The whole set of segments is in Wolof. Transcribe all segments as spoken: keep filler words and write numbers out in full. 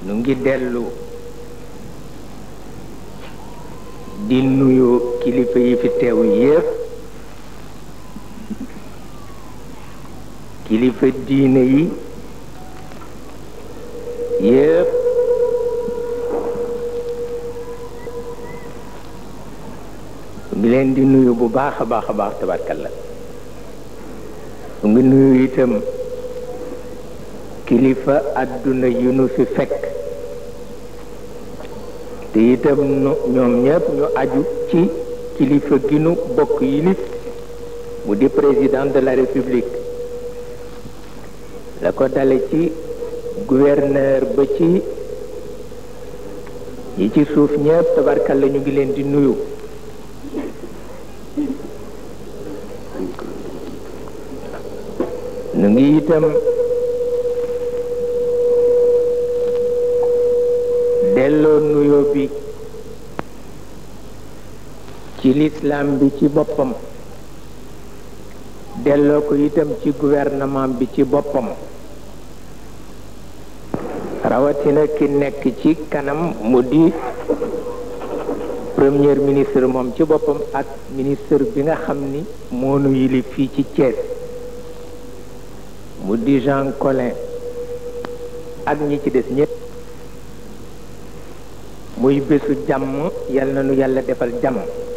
nu ngi dellu di nuyu kilifa yi fi teew yépp kilifa diine yi yépp ngi leen di nuyu bu baax a baax a baax tabarkalla ngi nuyu itam kilifa àdduna yu nu fi fekk te itam ñoom ñëpp ñu aju ci kilifa gi nu bokk yilif mu di président de la république la ko dale ci gouverneur ba ci ñi ci suuf ñëpp tabarkalla ñu ngi leen di nuyu nu ngi itam delloo nuyoo bi ci l'islam bi ci boppam delloo ko itam ci gouvernement bi ci boppam rawatina ki nekk ci kanam mu di premier ministre moom ci boppam ak ministre bi nga xam ni moo nu yilif fii ci Thiès mu di Jean Collin ak ñi ci des ñépp muy bésu jàmm yal na nu yàlla defal jàmm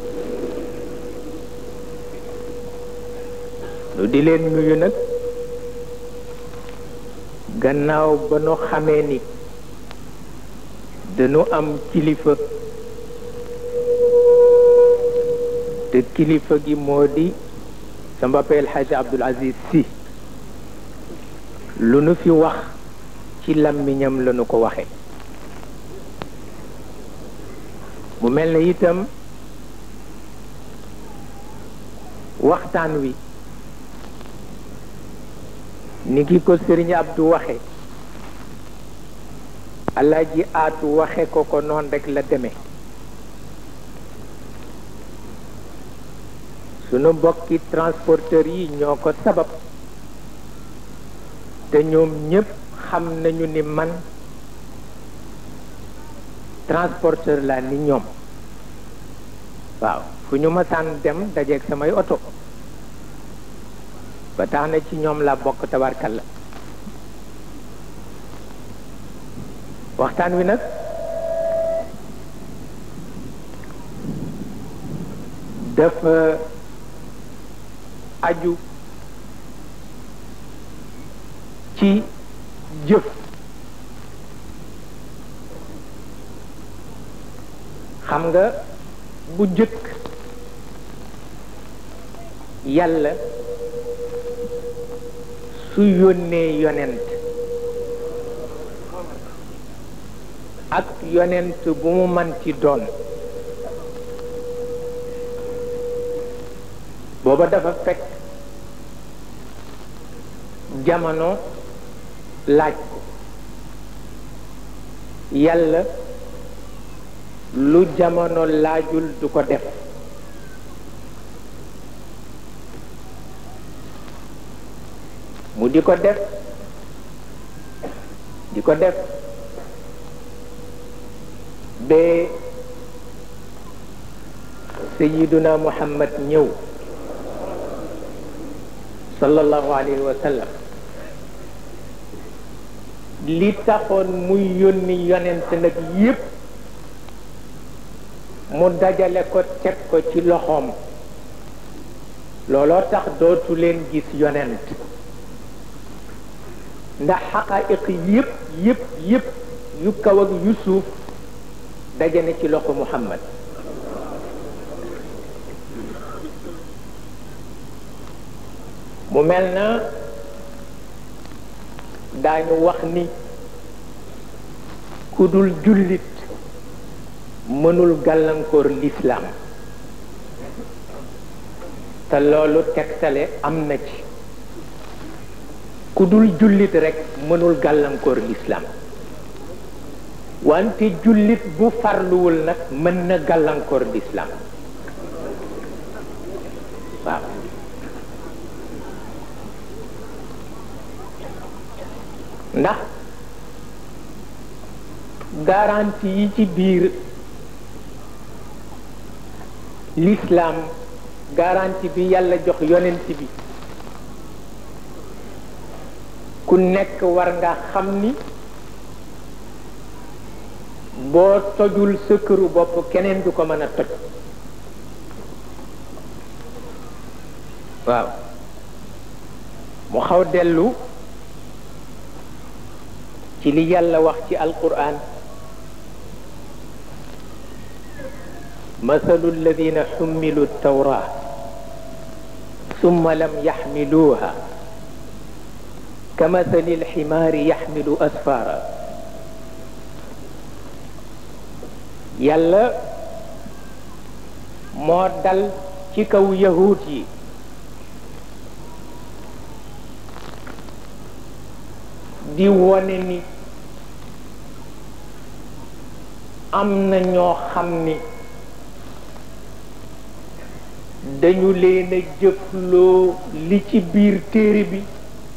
nu di leen nuyu nag gannaaw ba nu xamee ni dañu am kilifa te kilifa gi moo di sa mbappa El Hadj Abdoul Aziz Sy lu nu fi wax ci làmmiñam la nu ko waxe mu mel na itam waxtaan wi ni ki ko Sëriñ Abdou waxe Alaaji Aatu waxe ko ko noon rek la deme sunu bokki transporteur yi ñoo ko sabab te ñoom ñépp xam nañu ni man transporteur laa ni ñoom waaw fu ñu masaan dem dajeeg samay oto ba tax na ci ñoom laa bokk tabarkalla waxtaan wi nag dafa aju ci jëf xam nga bu jëkk yàlla su yónnee yonent ak yonent bu mu manti doon booba dafa fekk jamono laaj ko yàlla lu jamono laajul du ko def mu di ko def di ko def ba Sayyiduna Muhammad ñëw sallallahu alayhi wa sallam li taxoon muy yónni yonent nag yépp mu dajale ko teg ko ci loxoom looloo tax dootu leen gis yonent ndax xaqaa'iq yépp yépp yépp yu kaw ak yu suuf daje na ci loxo Muhammad mu mel na daañu wax ni ku dul jullit mënul gàllankoor lislaam te loolu tegtale am na ci ku dul jullit rekk mënul gàllankoor lislaam wante jullit bu farluwul nag mën na gàllankoor lislaam waaw ndax garantie yi ci biir l'islam, garantie bi yàlla jox yonent bi ku nekk war nga xam ni boo tojul sa këru bopp keneen du ko mën a toj. waaw mu xaw dellu ci li yàlla wax ci alquran mathalu alladina xummilu tawra summa lam yaxmiluha kamathali alximaari yaxmilu asfara. yàlla moo dal ci kaw yahud yi di wone ni am na ñoo xam ni dañu leen a jëfloo li ci biir téere bi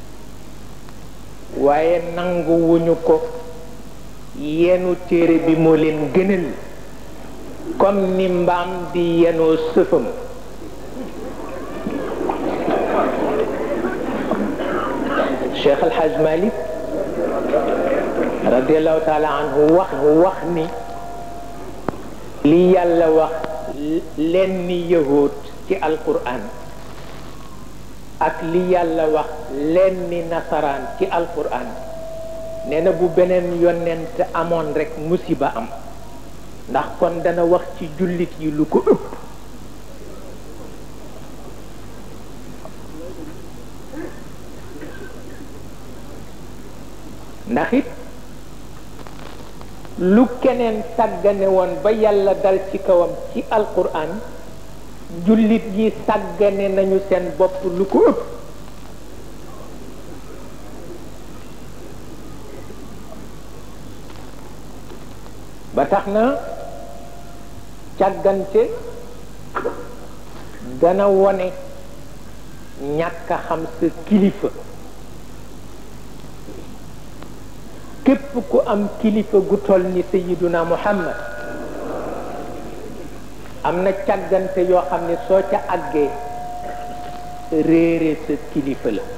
waaye nanguwuñu ko yenu téere bi moo leen gënal comme ni mbaam di yenoo sëfam. Cheikh El Hadj Malick radiallahu taala anhu wax wax ni li yàlla wax leen ni yahud ci alquran ak li yàlla wax leen ni nasaraan ci alquran nee na bu beneen yonent amoon rek musiba am, ndax kon dana wax ci jullit yi lu ko ëpp. ndax it lu keneen sàggane woon ba yàlla dal ci kawam ci alquran jullit yi sàggane nañu seen bopp lu ko ëpp. ba tax na càggante dana wone ñàkk a xam sa kilifa. képp ku am kilifa gu toll ni Sayyiduna Muhammad am na càggante yoo xam ne soo ca àggee réere sa kilifa la.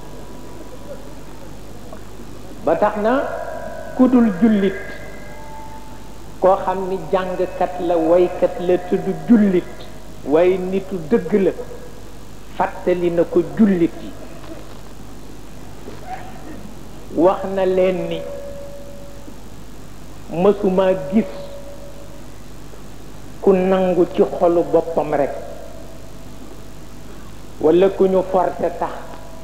ba tax na ku dul jullit koo xam ni jàngkat la waykat la tudd jullit waaye nitu dëgg la fàttali na ko jullit yi wax na leen ni mësuma gis ku nangu ci xolu boppam rekk walla ku ñu forcé tax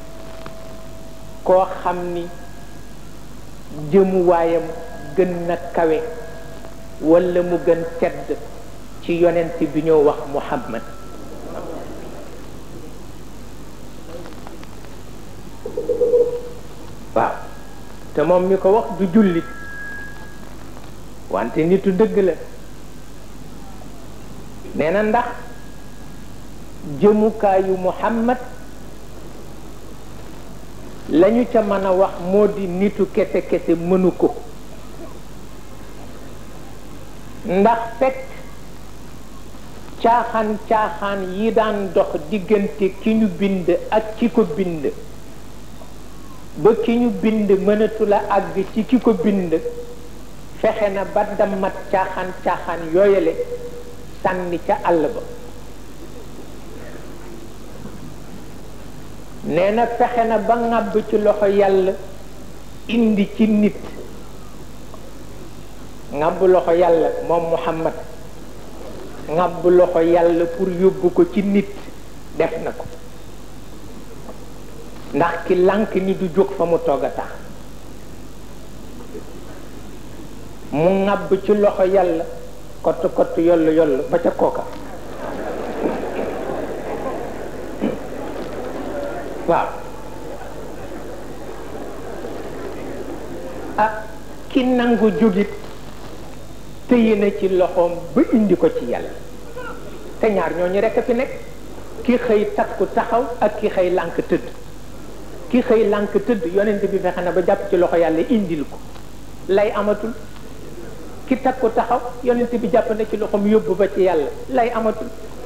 koo xam ni jëmuwaayam gën na kawe walla mu gën tedd ci yonent bi ñoo wax Muhammad. waaw te moom mi ko wax du jullit wante nitu dëgg la. nee na ndax jëmukaayu Muhammad lañu ca mën a wax moo di nitu kese kese mënu ko, ndax fekk caaxaan caaxaan yi daan dox diggante ki ñu bind ak ki ko bind ba ki ñu bind mënatula àgg ci ki ko bind, fexe na ba dammat caaxaan caaxaan yooyale sànni ca àll ba. nee na fexe na ba ŋàbb ci loxo yàlla indi ci nit, ŋàbb loxo yàlla moom Muhammad ŋàbb loxo yàlla pour yóbbu ko ci nit def na ko, ndax ki lànk ni du jóg fa mu toog a tax. mu ŋàbb ci loxo yàlla kott kott yollu yollu ba ca kooka. waaw ah ki nangu jógit tëye na ci loxoom ba indi ko ci yàlla, te ñaar ñooñu rekk fi nekk, ki xëy takku taxaw ak ki xëy lànk tëdd. ki xëy lànk tëdd yonent bi fexe na ba jàpp ci loxo yàlla indil ko, lay amatul. ki takku taxaw yonent bi jàpp na ci loxoom yóbbu ba ci yàlla lay amatul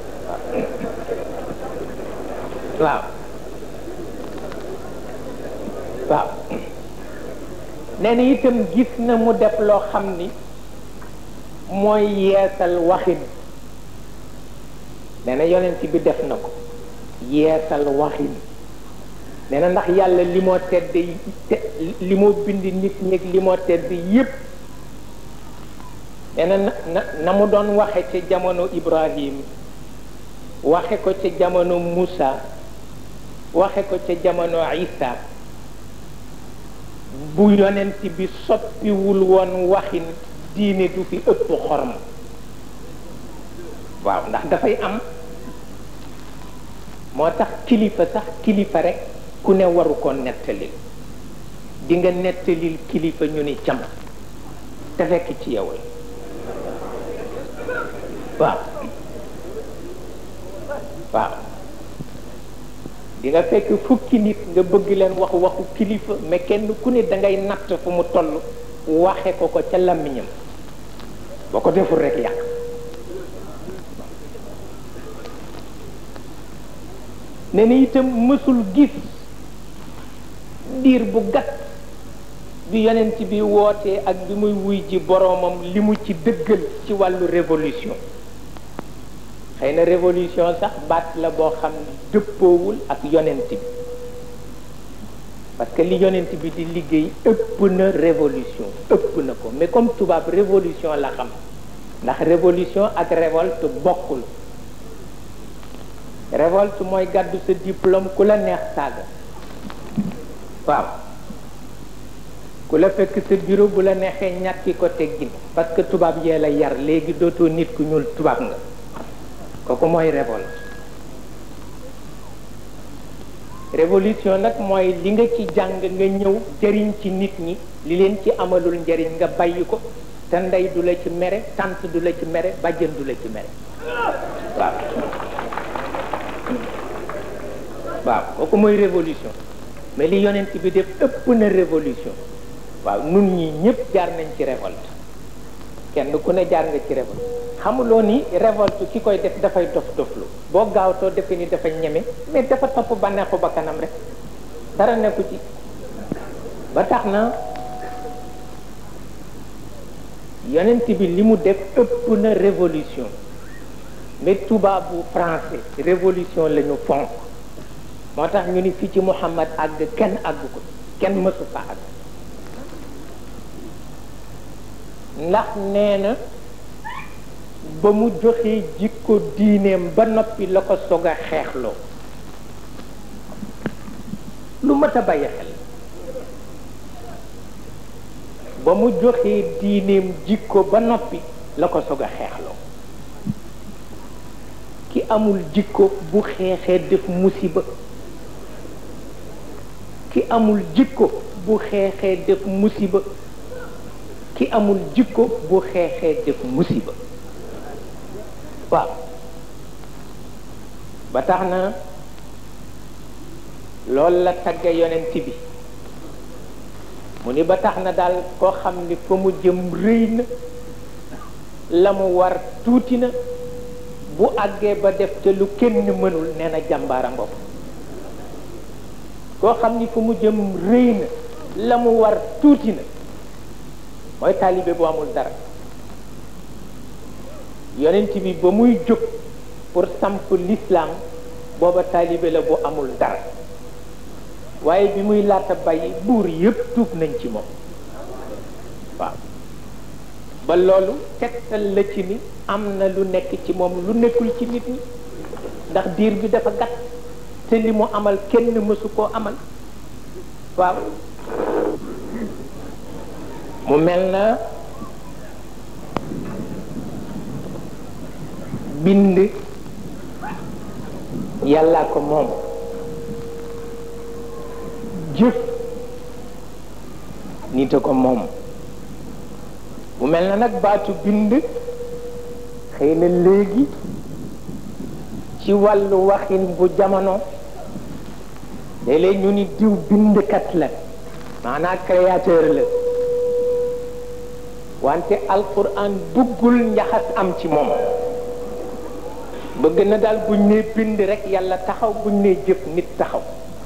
waaw waaw nee na itam gis na mu def loo xam ni mooy yeesal waxin nee na yonent bi def na ko yeesal waxin nee na ndax yàlla li moo tedd li moo bind nit ñi li moo tedd yépp nee na na na mu doon waxe ca jamono Ibrahim waxe ko ca jamono Moussa waxe ko ca jamono Isa bu yonent bi soppiwul woon waxin diine du fi ëpp xorma waaw ndax dafay am moo tax kilifa sax kilifa rek ku ne waru ko nettalil di nga nettalil kilifa ñu ni cam te fekk ci yow la waaw waaw di nga fekk fukki nit nga bëgg leen wax waxu kilifa mais kenn ku ne da ngay natt fu mu toll waxe ko ko ca làmmiñam boo ko deful rek yàq ne ni itam mësul gis diir bu gàtt bi yonent bi wootee ak bi muy wuy ji boroomam li mu ci dëggal ci wàllu révolution xëy na révolution sax baat la boo xam ne dëppoowul ak yonent bi parce que li yonent bi di liggéey ëpp na révolution ëpp na ko mais comme tubaab révolution la xam ndax révolution ak révolte bokkul révolte mooy gàddu sa diplôme ku la neex saaga waaw ku la fekk sa bureau bu la neexee ñàkki ko teggin parce que tubaab yee la yar léegi dootoo nit ku ñuul tubaab nga kooku mooy révolte révolution nag mooy li nga ci jàng nga ñëw jëriñ ci nit ñi li leen ci amalul njëriñ nga bàyyi ko te ndey du la ci mere tant du la ci mere bàjjen du la ci mere waaw waaw kooku mooy révolution mais li yonent bi def ëpp na révolution waaw nun ñi ñëpp jaar nañ ci révolte kenn ku ne jaar nga ci révolte xamuloo ni révolte ki koy def dafay dof doflu boo gaawtoo defe ni dafa ñeme mais dafa topp bànneexu ba kanam rek dara nekku ci ba tax na yonent bi li mu def ëpp na révolution mais tubaabu français révolution la ñu fonk moo tax ñu ni fii ci Muhammad àgg kenn àgg ko kenn mësu fa àgg ndax nee na ba mu joxee jikko diineem ba noppi la ko soog a xeexloo lu mat a bàyyi xel ba mu joxee diineem jikko ba noppi la ko soog a xeexloo ki amul jikko bu xeexee def musiba ki amul jikko bu xeexee def musiba ki amul jikko bu xeexee def musiba waaw ba tax na loolu la tagge yonent bi mu ni ba tax na daal koo xam ni fa mu jëm rëy na la mu war tuuti na bu àggee ba def te lu kenn mënul nee na jàmbaara ngoog koo xam ni fa mu jëm rëy na la mu war tuuti na mooy taalibe bu amul dara yonent bi ba muy jóg pour samp l'islam booba taalibe la bu amul dara waaye bi muy laata bàyyi buur yépp tuub nañ ci moom waaw ba loolu tegtal la ci ni am na lu nekk ci moom lu nekkul ci nit ñi ndax diir bi dafa gàtt te li mu amal kenn mësu koo amal waaw mu mel na bind yàlla ko moom jëf nit a ko moom mu mel na nag baatu bind xëy na léegi ci wàllu waxin bu jamono léeg-léeg ñu ni diw bindkat la maanaam créateur la wante alquran buggul njaxas am ci moom bëgg na daal buñ nee bind rek yàlla taxaw buñ nee jëf nit taxaw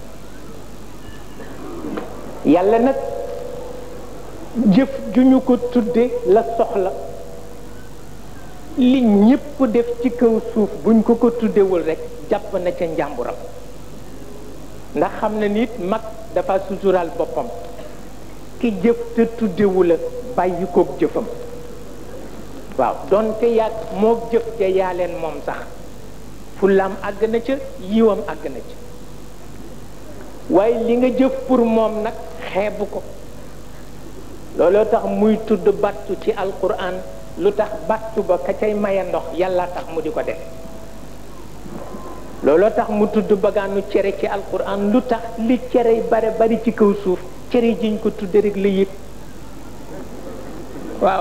yàlla nag jëf ju ñu ko tudde la soxla li ñépp def ci kaw suuf buñ ko ko tuddewul rek jàpp na ca njàmburam ndax xam na nit mag dafa suturaal boppam ki jëf te tuddewu la bàyyi koog jëfam waaw donte yaag moog jëf ja yaa leen moom sax fullaam àgg na ca yiwam àgg na ca waaye li nga jëf pour moom nag xeebu ko looloo tax muy tudd battu ci alquran lu tax battu ba ka cay maye ndox yàlla tax mu di ko def looloo tax mu tudd bagaanu cere ci alquran lu tax li cere bare bari ci kaw suuf cere jiñ ko tudde rek la yëg waaw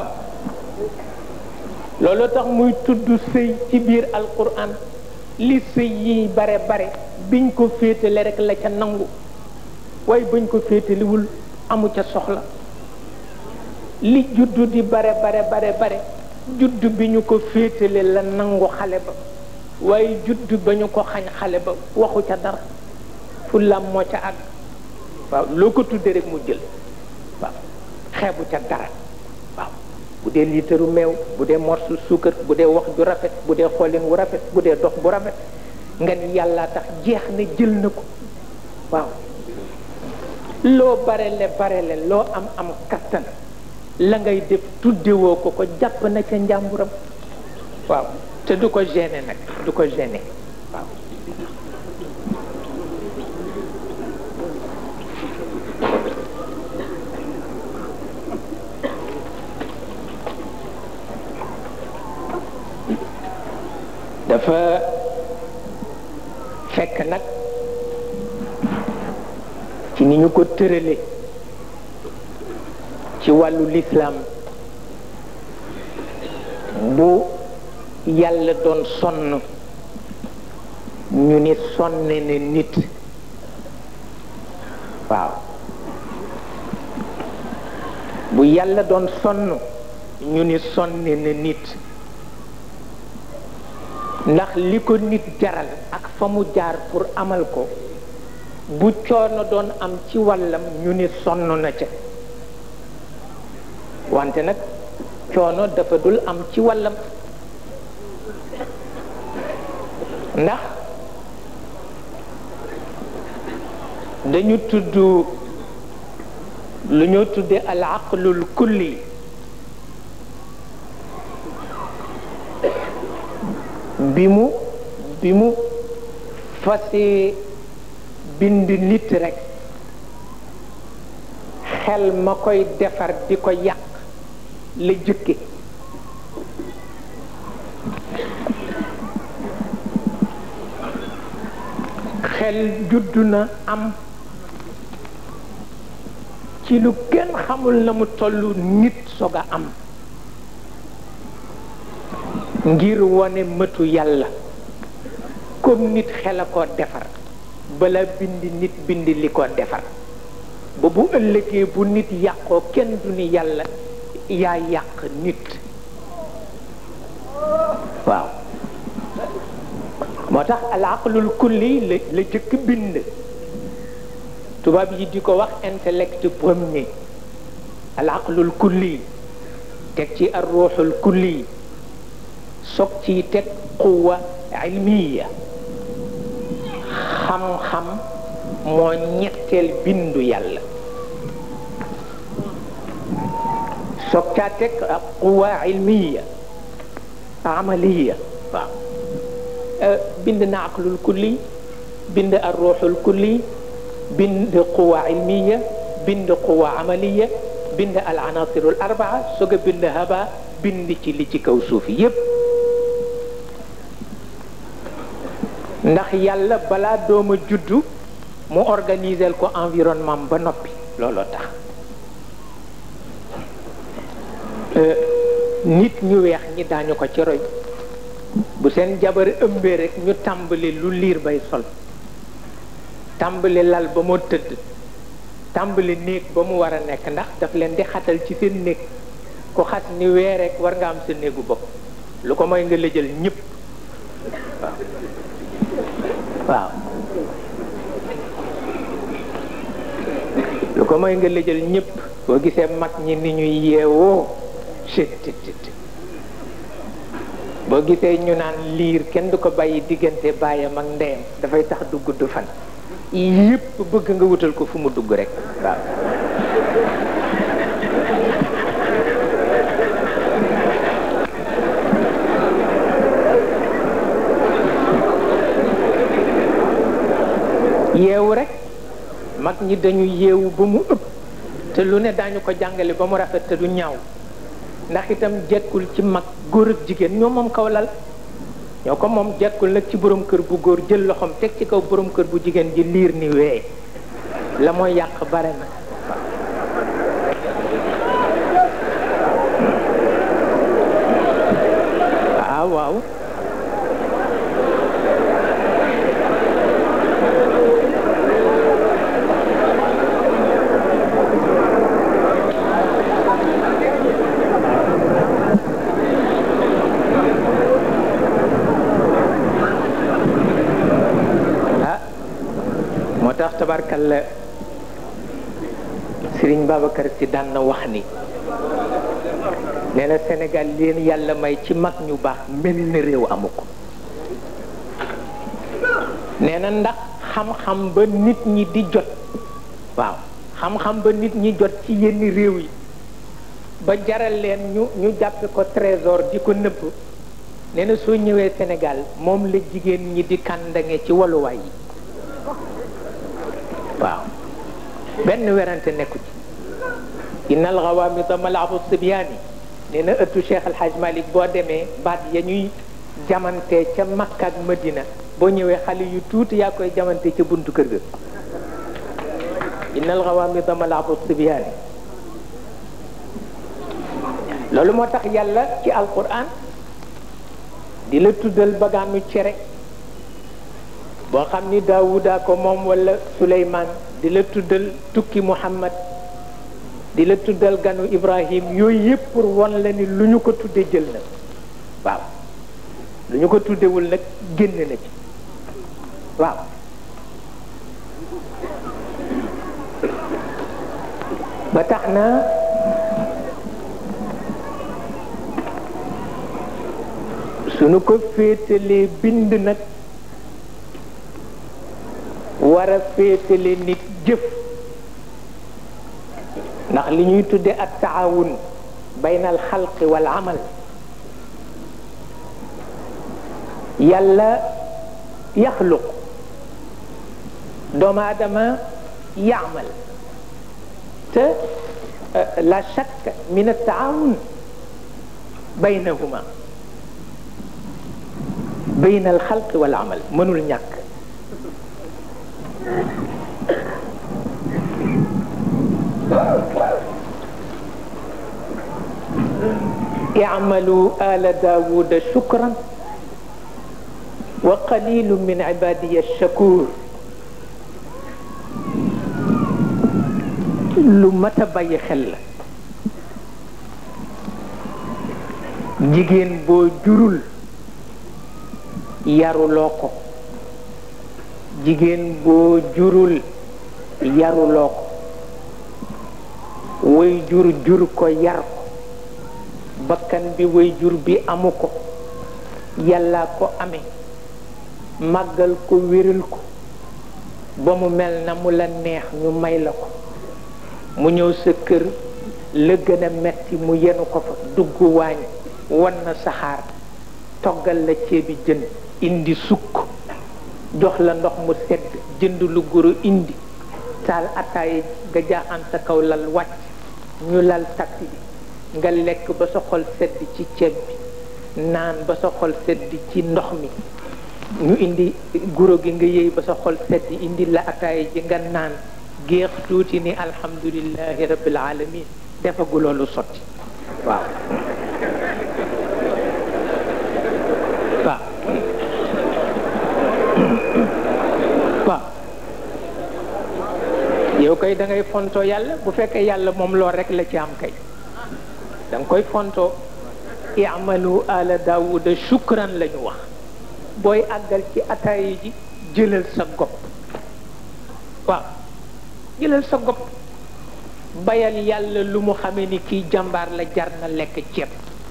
looloo tax muy tudd sëy ci biir alquran li sëy yi bare bare biñ ko féetale rek la ca nangu waaye buñ ko féetaliwul amu ca soxla li juddu di bare bare bare bare juddu bi ñu ko féetale la nangu xale ba waaye juddu ba ñu ko xañ xale ba waxu ca dara fu lam moo ca àgg waaw loo ko tudde rek mu jël waaw xeebu ca dara waaw bu dee liitaru meew bu dee morsu suukar bu dee wax ju rafet bu dee xoolin wu rafet bu dee dox bu rafet nga ni yàlla tax jeex na jël na ko waaw loo barele barele loo am am kattan la ngay def tuddewoo ko ko jàpp na ca njàmburam waaw te du ko gêner nag du ko gêner waaw dafa fekk nag ci ni ñu ko tërale ci wàllu lislaam bu yàlla doon sonn ñu ni sonne ne nit waaw bu yàlla doon sonn ñu ni sonne ne nit ndax li ko nit jaral ak fa mu jaar pour amal ko bu coono doon am ci wàllam ñu ni sonn na ca wante nag coono dafa dul am ci wàllam ndax dañu tudd lu ñoo tudde al aqlul kulli bi mu bi mu fase bind nit rekk xel ma koy defar di ko yàq la jëkke xel juddu na am ci lu kenn xamul na mu tollu nit soog a am ngir wone mëtu yàlla comme nit xel a ko defar bala bind nit bind li ko defar ba bu ëllëgee bu nit yàqoo kenn du ni yàlla yaa yàq nit waaw moo tax al aqlul kulli la la jëkk bind tubaab yi di ko wax intellect premier al aqlul kulli teg ci ar ruuxul kulli soog ci teg quwa ilmiya xam-xam moo ñetteel bindu yàlla soog caa teg quwa ilmiya amaliya waaw bind na aqlul kulli bind ar ruuxul kulli bind quwa ilmiya bind quwa amaliya bind al anasirul arbaa soog a bind haba bind ci li ci kaw suuf yépp ndax yàlla balaa dooma juddu mu organiser ko environnement ba noppi looloo tax nit ñu weex ñi daañu ko ci roy bu seen jabar ëmbee rek ñu tàmbali lu liir bay sol tàmbali lal ba moo tëdd tàmbali néeg ba mu war a nekk ndax daf leen di xatal ci seen néeg ku xas ni wee rek war nga am sa néegu bopp lu ko mooy nga lëjal ñëpp waaw waaw lu ko mooy nga lëjal ñëpp boo gisee mag ñi ni ñuy yeewoo chettt boo gisee ñu naan liir kenn du ko bàyyi diggante baayam ak ndeyam dafay tax du gudd fan yëpp bëgg nga wutal ko fu mu dugg rek waaw yeewu rek mag ñi dañu yeewu ba mu ëpp te lu ne daañu ko jàngale ba mu rafet te du ñaaw ndax itam jekkul ci mag góor ak jigéen ñoo moom kaw lal ñoo ko moom jekkul nag ci borom kër bu góor jël loxoom teg ci kaw borom kër bu jigéen ji liir ni wee la mooy yàq bare na waaw waaw tax tabarkalla Serigne Babacar Sy daan na wax ni nee na Sénégal leen yàlla may ci mag ñu baax mel ni réew amu ko nee na ndax xam-xam ba nit ñi di jot waaw xam-xam ba nit ñi jot ci yenn réew yi ba jaral leen ñu ñu jàppe ko trésor di ko nëbb nee na soo ñëwee Sénégal moom la jigéen ñi di kàndange ci waluwaay yi waaw benn werante nekku ci innal ghawamida mal'abu sibyaani nee na ëttu Cheikh El Hadj Malick boo demee baat ya ñuy jamante ca Makka ak Madina boo ñëwee xale yu tuuti yaa koy jamante ca buntu kër ga innal ghawamida mal'abu sibyaani loolu moo tax yàlla ci alquran di la tuddal bagaanu cere boo xam ni Daawuda ko moom wala Suleymaan di la tuddal tukki Muhammad di la tuddal ganu Ibrahim yooyu yëpp pour won la ni lu ñu ko tudde jël na waaw lu ñu ko tuddewul nag génn na ci waaw ba tax na suñu ko féetalee bind nag war a féetale nit jëf ndax li ñuy tudde ak taawun bayna al xalqi wal amal yàlla yaxluq doomu aadama yaamal te la shakka min al taawun baynahuma bayna al xalqi wal amal mënul ñàkk اعملوا آل داود شكرا وقليل من عبادي الشكور lu mat a bàyyi xel la jigéen boo jurul yaruloo ko jigéen boo jurul yaruloo ko way jur jur ko yar ko bakkan bi way jur bi amu ko yàlla ko amee màggal ko wéral ko ba mu mel na mu la neex ñu may la ko mu ñëw sa kër la gën a metti mu yenu ko fa dugg waañ wan na saxaar toggal la ceebi jën indi sukk jox la ndox mu sedd jënd lu guru indi taal ataay nga jaaxaan sa kaw lal wàcc ñu lal taxi bi nga lekk ba sa xol sedd ci ceeb bi naan ba sa xol sedd ci ndox mi ñu indi guro gi nga yëy ba sa xol sedd indi la ataay ji nga naan géex tuuti ni alhamdulillahi rabbil alamin defagu loolu sotti waaw waaw waaw yow kay da ngay fonto yàlla bu fekkee yàlla moom lool rek la ci am kay da nga koy fontoo i'malu ala daawuda shukran la ñu wax booy àggal ci ataaya ji jëlal sa gopp waaw jëlal sa gopp bayal yàlla lu mu xamee ni kii jàmbaar la jar na lekk ceeb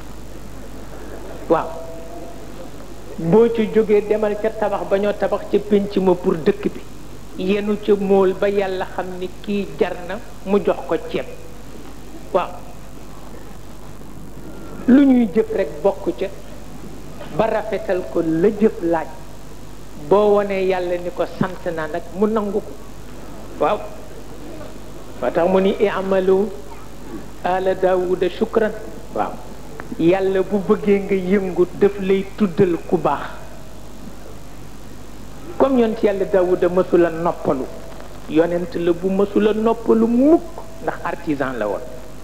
waaw boo ci jógee demal ca tabax ba ñoo tabax ca pénc ma pour dëkk bi yenu ca móol ba yàlla xam ni kii jar na mu jox ko ceeb waaw lu ñuy jëf rekk bokk ca ba rafetal ko la jëf laaj boo wonee yàlla ni ko sant naa nag mu nangu ko waaw moo tax mu ni i'malu ala daawuda shukran waaw yàlla bu bëggee nga yëngu daf lay tuddal ku baax comme yonent yàlla daawuda mësula noppalu yonent la bu mësula noppalu mukk ndax artisan la woon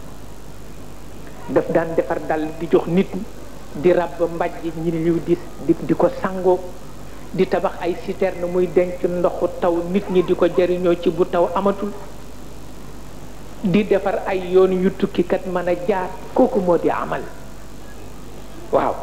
daf daan defar dal di jox nit ñi di ràbb mbàjj ñi liw di di di ko sangoo di tabax ay citerne muy denc ndoxu taw nit ñi di ko jariñoo ci bu taw amatul di defar ay yoon yu tukkikat mën a jaar kooku moo di amal waaw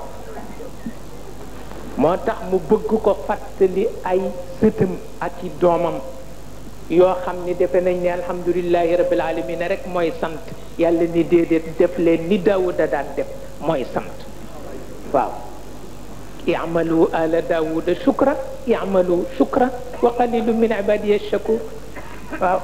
moo tax mu bëgg ko fàttali ay sëtam ak i doomam yoo xam ni defe nañ ne alhamdulillahi rabbil alamin rek mooy sant yàlla ni déedéet def leen ni daawuda daan def mooy sant waaw i'malu ala daawuda shukran i'malu shukran wa qalilu min ibadiya shakur waaw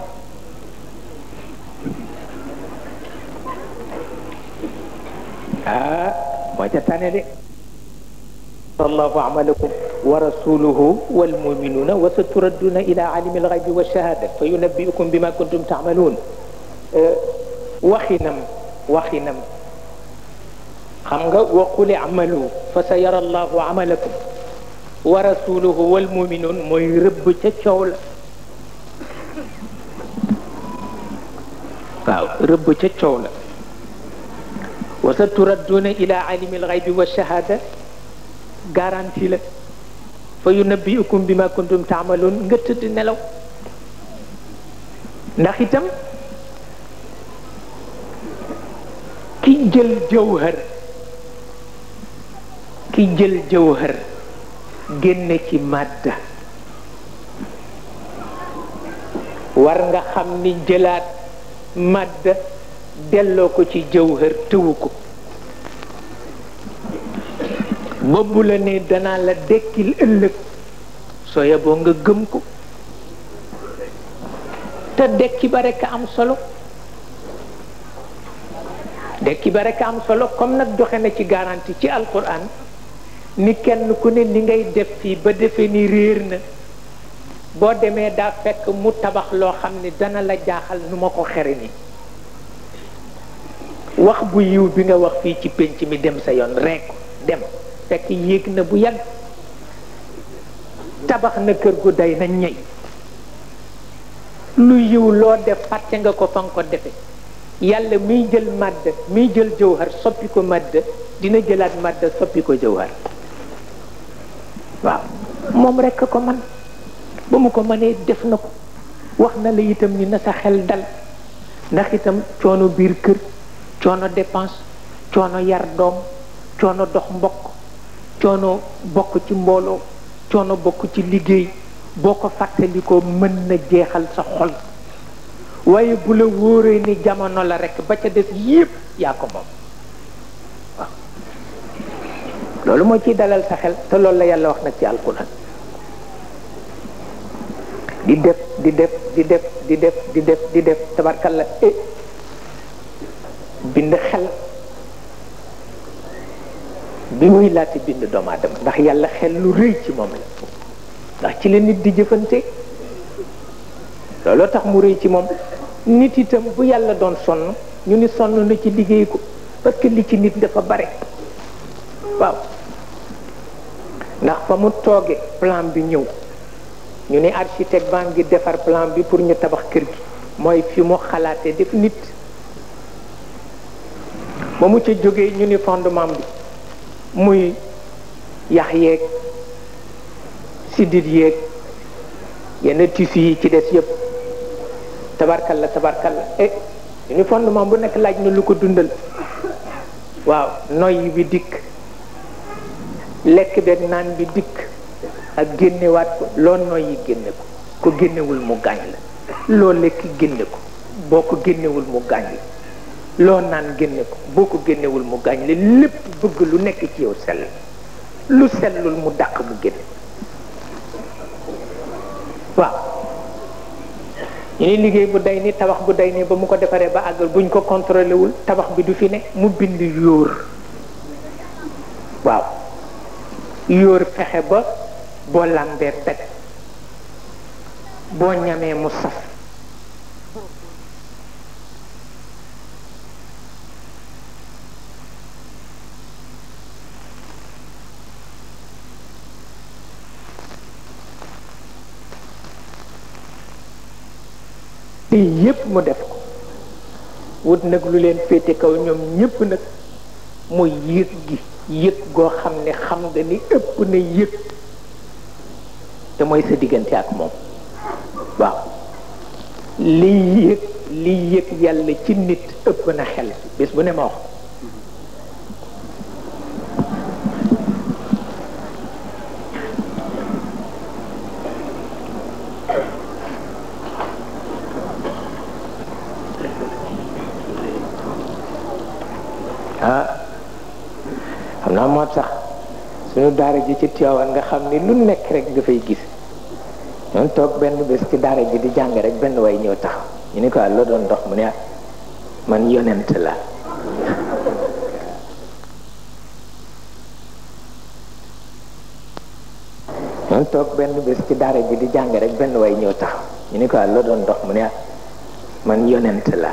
ah moo ca tane de allahu amalakum wa rasuluhu wal muminuna wa saturadduna ila alimi alghaybi wa shahada fa yunabbiukum bima kuntum taamaluun waxinam waxinam xam nga wa qul i'malu fa sa yara allahu amalakum wa rasuluhu wal muminun mooy rëbb ca coow la waaw rëbb ca coow la wa saturadduna ila alimi alghaybi wa shahada garantie la fa yunabbiukum bima kuntum taamaloon nga tëdd nelaw ndax itam ki jël jawhar ki jël jawhar génne ci madda war nga xam ni jëlaat madda delloo ko ci jawhar tëwu ko boobu la ne danaa la dekkil ëllëg soo yeboo nga gëm ko te dekki ba rekk am solo dekki ba rekk am solo comme nag joxe na ci garantie ci alquran ni kenn ku ne li ngay def fii ba defee ni réer na boo demee daa fekk mu tabax loo xam ni dana la jaaxal nu ma ko xere ni wax bu yiw bi nga wax fii ci pénc mi dem sa yoon rekk dem fekk yéeg na bu yàgg tabax na kër gu day na ñey lu yiw loo def fàtte nga ko fa nga ko defe yàlla miy jël màdd miy jël jawhar soppi ko màdd dina jëlaat màdd soppi ko jawhar waaw moom rekk ko man ba mu ko mënee def na ko wax na la itam ni na sa xel dal ndax itam coono biir kër coono dépense coono yar doom coono dox mbokk coono bokk ci mbooloo coono bokk ci liggéey boo ko fàttalikoo mën na jeexal sa xol waaye bu la wóoree ni jamono la rekk ba ca des yépp yaa ko moom waaw loolu moo ciy dalal sa xel te loolu la yàlla wax nag ci alquran di def di def di def di def di def di def tabarkalla e bind xel bi muy laati bind doomu aadama ndax yàlla xel lu rëy ci moom la ndax ci la nit di jëfante looloo tax mu rëy ci moom nit itam bu yàlla doon sonn ñu ni sonn na ci liggéey ko parce que li ci nit dafa bare waaw ndax fa mu tooge plan bi ñëw ñu ni architecte baa ngi defar plan bi pour ñu tabax kër gi mooy fi mu xalaatee def nit ba mu ca jógee ñu ni fondement bi muy yax yeeg siddit yeeg yenn tissu yi ci des yëpp tabarkalla tabarkalla eh ñu ni fondement bu nekk laaj na lu ko dundal waaw noyyi bi dikk lekk beeg naan bi dikk ak génnewaat ko loo noyyi génne ko ko génnewul mu gaañ la loo lekk génne ko boo ko génnewul mu gaañ la loo naan génne ko boo ko génnewul mu gaañ la lépp bëgg lu nekk ci yow sell lu sellul mu dàq mu génne waaw ñu ni liggéey bu day ni tabax bu day ni ba mu ko defaree ba àggal buñ ko contrôlé wul tabax bi du fi ne mu bind yóor waaw yóor fexe ba boo làmbee teg boo ñamee mu saf te yépp mu def ko wut nag lu leen féete kaw ñoom ñépp nag mooy yëg gi yëg goo xam ne xam nga ni ëpp na yëg te mooy sa diggante ak moom waaw liy yëg liy yëg yàlla ci nit ëpp na xel bis bu ne ma wax ah xam naa moo tax suñu daara ji ci Tiwaawan nga xam ni lu nekk rek nga fay gis ñoom toog benn bés ci daara ji di jàng rek benn way ñëw taxaw ñu ni ko loo doon dox mu ne man yonent la ñoom toog benn bés ci daara ji di jàng rek benn way ñëw taxaw ñu ni ko loo doon dox mu ne man yonent la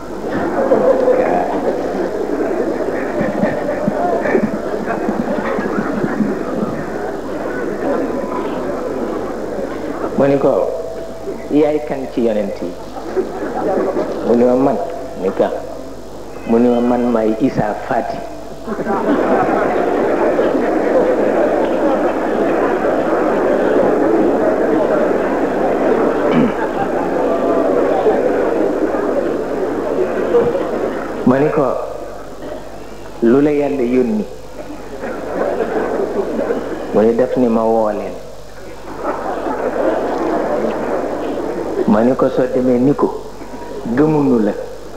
mu ni ko yaay kan ci yonent yi mu ni ma man ni ka mu ni ma man maay Isa Fati ma ni ko lu la yàlla yónni mu ni def ni ma woo leen ma ni ko soo demee ni ko gëmunu la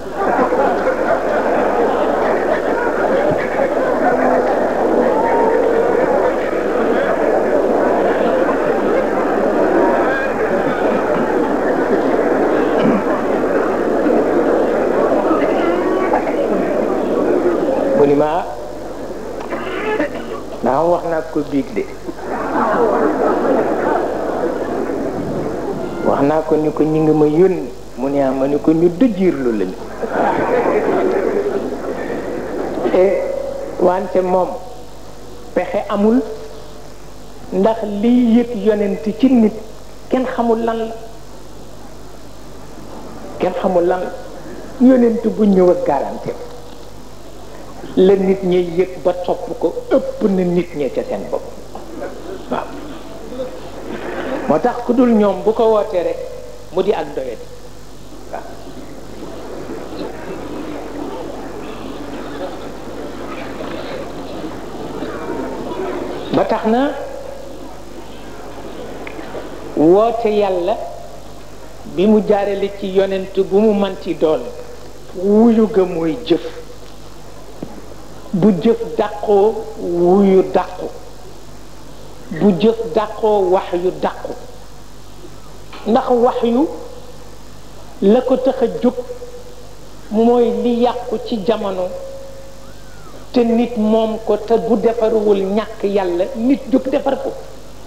mu ni ma daa wax naa ko biig de wax naa ko ni ko ñi ngi ma yónni mu ne ma ni ko ñu dëjirlu lañu e wante moom pexe amul ndax liy yëg yonent ci nit kenn xamul lan la kenn xamul lan la yonent bu ñëw ak garanti la nit ñi yëg ba topp ko ëpp na nit ñee ca seen bopp waaw moo tax ku dul ñoom bu ko wootee rek mu di ak doyati waaw ba tax na woote yàlla bi mu jaarale ci yonent bu mu manti doon wuyu ga mooy jëf bu jëf dàqoo wuyu dàqu bu jëf dàqoo wax yu dàqu ndax wax yu la ko tax a jóg mooy li yàqu ci jamono te nit moom ko te bu defaruwul ñàkk yàlla nit jóg defar ko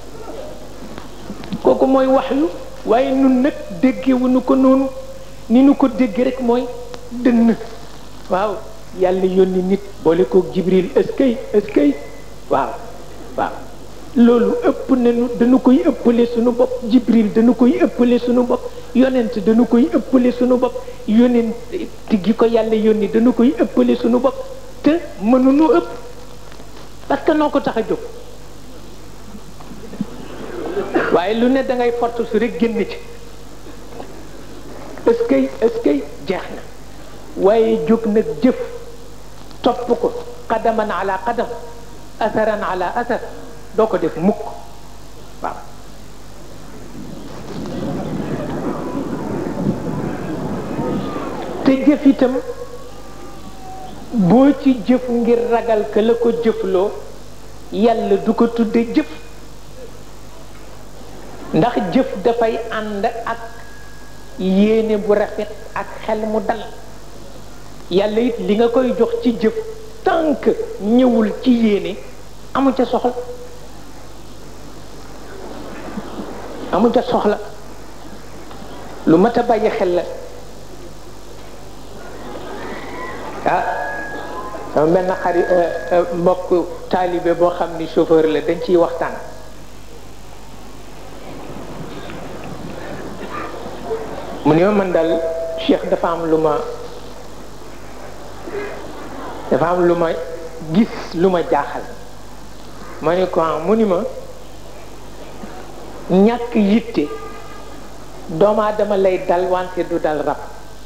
kooku mooy wax yu waaye nun nag déggewuñu ko noonu ni nu ko dégg rek mooy dënn waaw yàlla yónni nit boole koog Jibril eskay eskay waaw waaw loolu ëpp nañu dañu koy ëppale suñu bopp Jibril dañu koy ëppale suñu bopp yonent dañu koy ëppale suñu bopp yonent gi ko yàlla yónni dañu koy ëppale suñu bopp te mënuñu ëpp parce que noo ko tax a jóg waaye lu ne da ngay fortu su rek génn ci eskay eskay jeex na waaye jóg nag jëf topp ko qadaman ala qadam atharan ala athar doo ko def mukk waaw te jëf itam boo ci jëf ngir ragal ka la ko jëfloo yàlla du ko tudde jëf ndax jëf dafay ànd ak yéene bu rafet ak xel mu dal yàlla it li nga koy jox ci jëf tànk ñëwul ci yéene amu ca soxla amu ca soxla lu mat a bàyyi xel la ah sama benn xarit mbokk taalibe boo xam ni chauffeur la dañ ciy waxtaan mu ne ma man daal Cheikh dafa am lu ma dafa am lu ma gis lu ma jaaxal ma ne ko mu ni ma ñàkk yitte doomu aadama lay dal wante du dal rab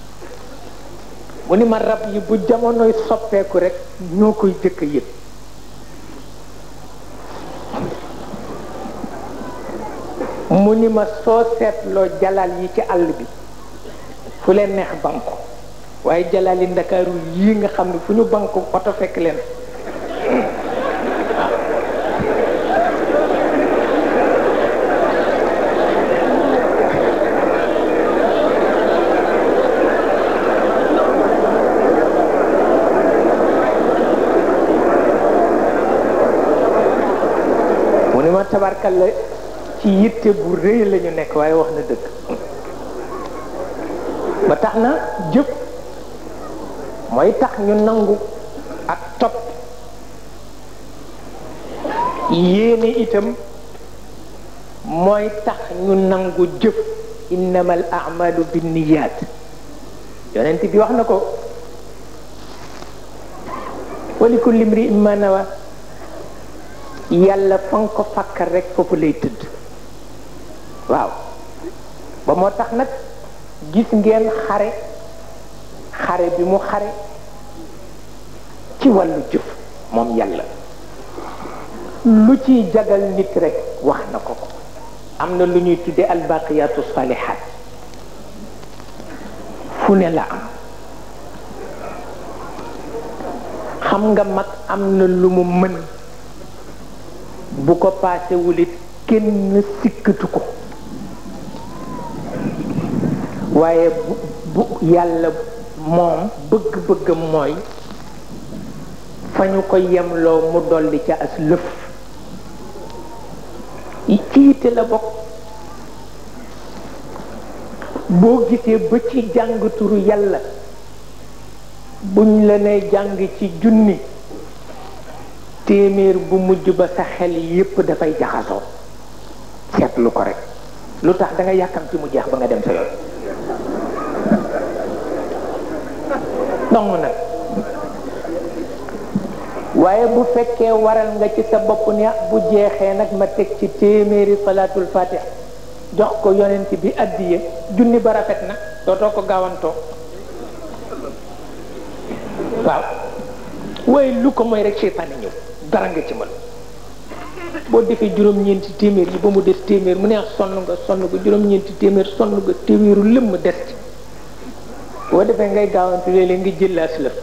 mu ni ma rab yi bu jamonoy soppeeku rek ñoo koy jëkk yëg mu ni ma soo seetloo jalal yi ci àll bi fu leen neex banku waaye jalal yi ndakaaru yii nga xam ne fu ñu banku oto fekk leen tabarkal la ci yitte bu rëy la ñu nekk waaye wax na dëgg ba tax na jëf mooy tax ñu nangu ak topp yéene itam mooy tax ñu nangu jëf innamal a'malu binniyat yonent bi wax na ko wa likulli imri'in ma nawa yàlla fa nga ko fakkar rek foofu lay tëdd waaw ba moo tax nag gis ngeen xare xare bi mu xare ci wàllu jëf moom yàlla lu ciy jagal nit rek wax na ko ko am na lu ñuy tudde albaqiyatu salihat fu ne la am xam nga mag am na lu mu mën bu ko paase wulit kenn sikkatu ko waaye bu bu yàlla moom bëgg-bëggam mooy fa ñu ko yemloo mu dolli ca as lëf ci yitte la bokk boo gisee ba ci jàng turu yàlla buñ la ne jàng ci junni téeméer bu mujj ba sa xel yépp dafay jaxasoo seetlu ko rek lu tax da nga yàkkam ci mu jeex ba nga dem sa yoon dong nag waaye bu fekkee waral nga ci sa bopp ne bu jeexee nag ma teg ci téeméeri salaatul fatiha jox ko yonent bi addiye junni ba rafet na dootoo ko gaawantoo waaw waaye lu ko mooy rek seytaane ñëw dara nga ci mën boo defee juróom-ñeenti téeméer yi ba mu des téeméer mu neex sonn nga sonn nga juróom-ñeenti téeméer sonn nga téeméeru lëmm des ci boo defee ngay gaawantu léeg-léeg nga jëllaas la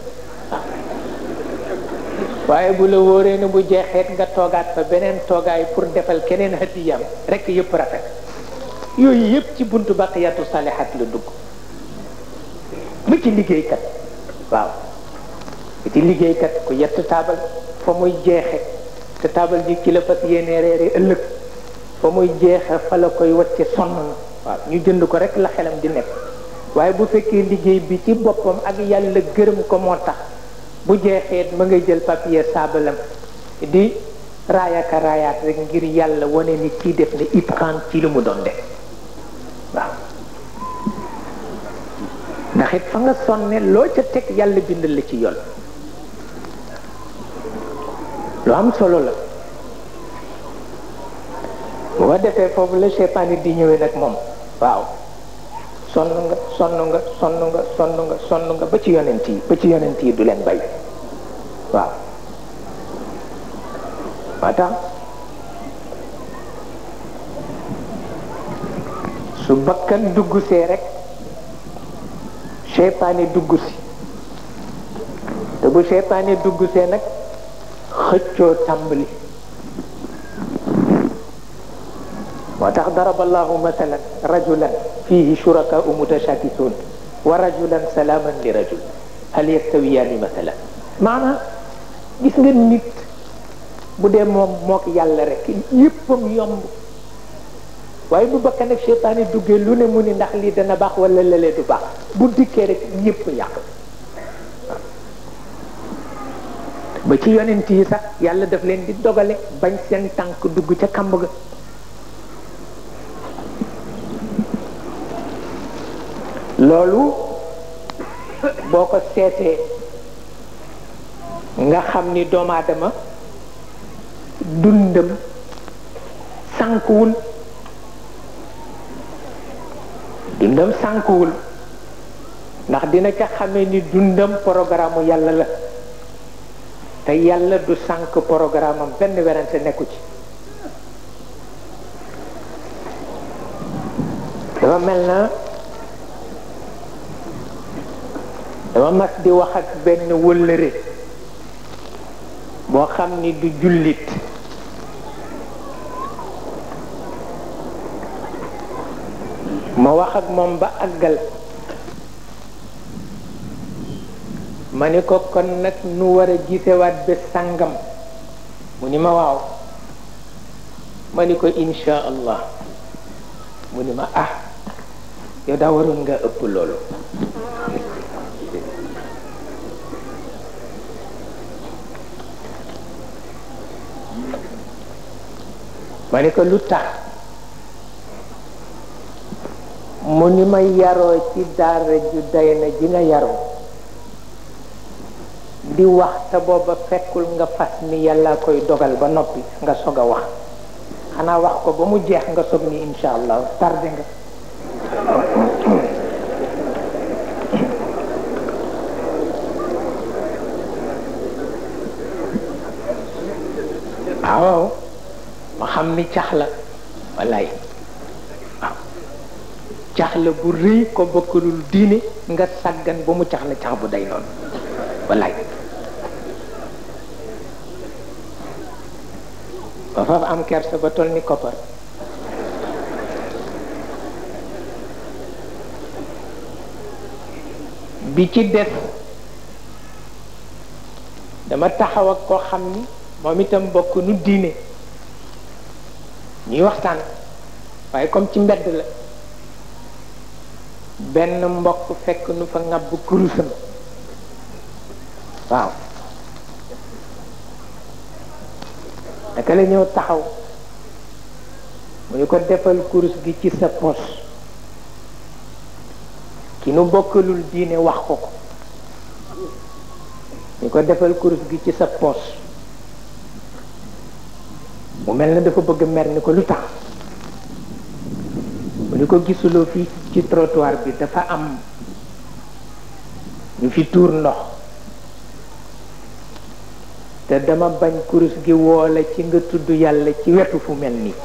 waaye bu la wóoree ne bu jeexeet nga toogaat fa beneen toogaay pour defal keneen hadiyam rek yëpp rafet yooyu yëpp ci buntu baqiyatu salihat la dugg ba ci liggéeykat waaw ba ci liggéeykat ku yett taabal fa muy jeexe te taabal ji ci la fas yéene reere ëllëg fa muy jeexe fa la koy wacce sonn na waaw ñu jënd ko rek la xelam di nekk waaye bu fekkee liggéey bi ci boppam ak yàlla gërëm ko moo tax bu jeexeet ma ngay jël papier saabalam di raayaka raayaat rek ngir yàlla wane ni kii def ne itqaan ci li mu doon def waaw ndax it fa nga sonne loo ca teg yàlla bindal la ci yoon lu am solo la boo defee foofu la seytaane di ñëwee nag moom waaw sonn nga sonn nga sonn nga sonn nga sonn nga ba ci yonent yi ba ci yonent yi du leen bay waaw moo tax su bakkan dugg see rek seytaane dugg si te bu seytaane dugg see nag xëccoo tàmbali moo tax daraba allahu mathalan rajulan fihi shurakaa'u mutashaakisuun wa rajulan salaaman li rajul hal yastawiyaani mathalan maanaam gis nga nit bu dee moom mook yàlla rek yéppam yomb waaye bu bakkan ak seytaane duggee lu ne mu ni ndax lii dana baax wala lële du baax bu dikkee rek yépp yàq ba ci yonent yi sax yàlla daf leen di dogale bañ seen tànk dugg ca kamb ga loolu boo ko seetee nga xam ni doomu aadama dundam sànkuwul dundam sànkuwul ndax dina ca xamee ni dundam programme yàlla la te yàlla du sànk programme am benn werante nekku ci dafa mel na dama mas di wax ak benn wëllëre boo xam ni du jullit ma wax ak moom ba àggal ma ni ko kon nag nu war a gisewaat bés sàngam mu ni ma waaw ma ni ko insha allah mu ni ma ah yow daa waroon nga ëpp loolu ma ni ko lu tax mu ni ma yaroo ci daara ju day na ji nga yaroo di wax te booba fekkul nga fas ni yàlla koy dogal ba noppi nga sog a wax xanaa wax ko ba mu jeex nga sog ni insha allah tardé nga waaw ma xam ni cax la wallaay waaw cax la bu rëy ko bokkalul diine nga sàggan ba mu cax la cax bu day noonu wallaay ba fa am kersa ba toll ni koppar bi ci des dama taxaw ak koo xam ni moom itam bokk nu diine ñuy waxtaan waaye comme ci mbedd la benn mbokk fekk nu fa ŋàbb kurusam waaw naka la ñëw taxaw mu ñu ko defal kurus gi ci sa poos ki nu bokkalul diine wax ko ko ñu ko defal kurus gi ci sa poos mu mel na dafa bëgg mer ni ko lu tax mu ni ko gisuloo fii ci trottoir bi dafa am ñu fi tuur ndox te dama bañ kurus gi woole ci nga tudd yàlla ci wetu fu mel nii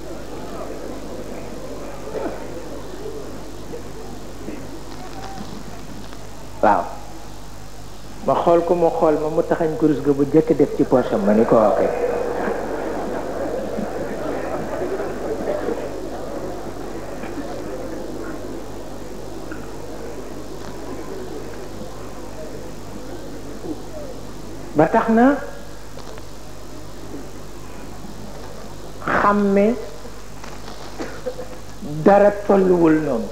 waaw ma xool ko mu xool ma mu taxañ kurus ga bu jëkk def ci poosam ma ni ko ok ba tax na xàmme dara tolluwul noonu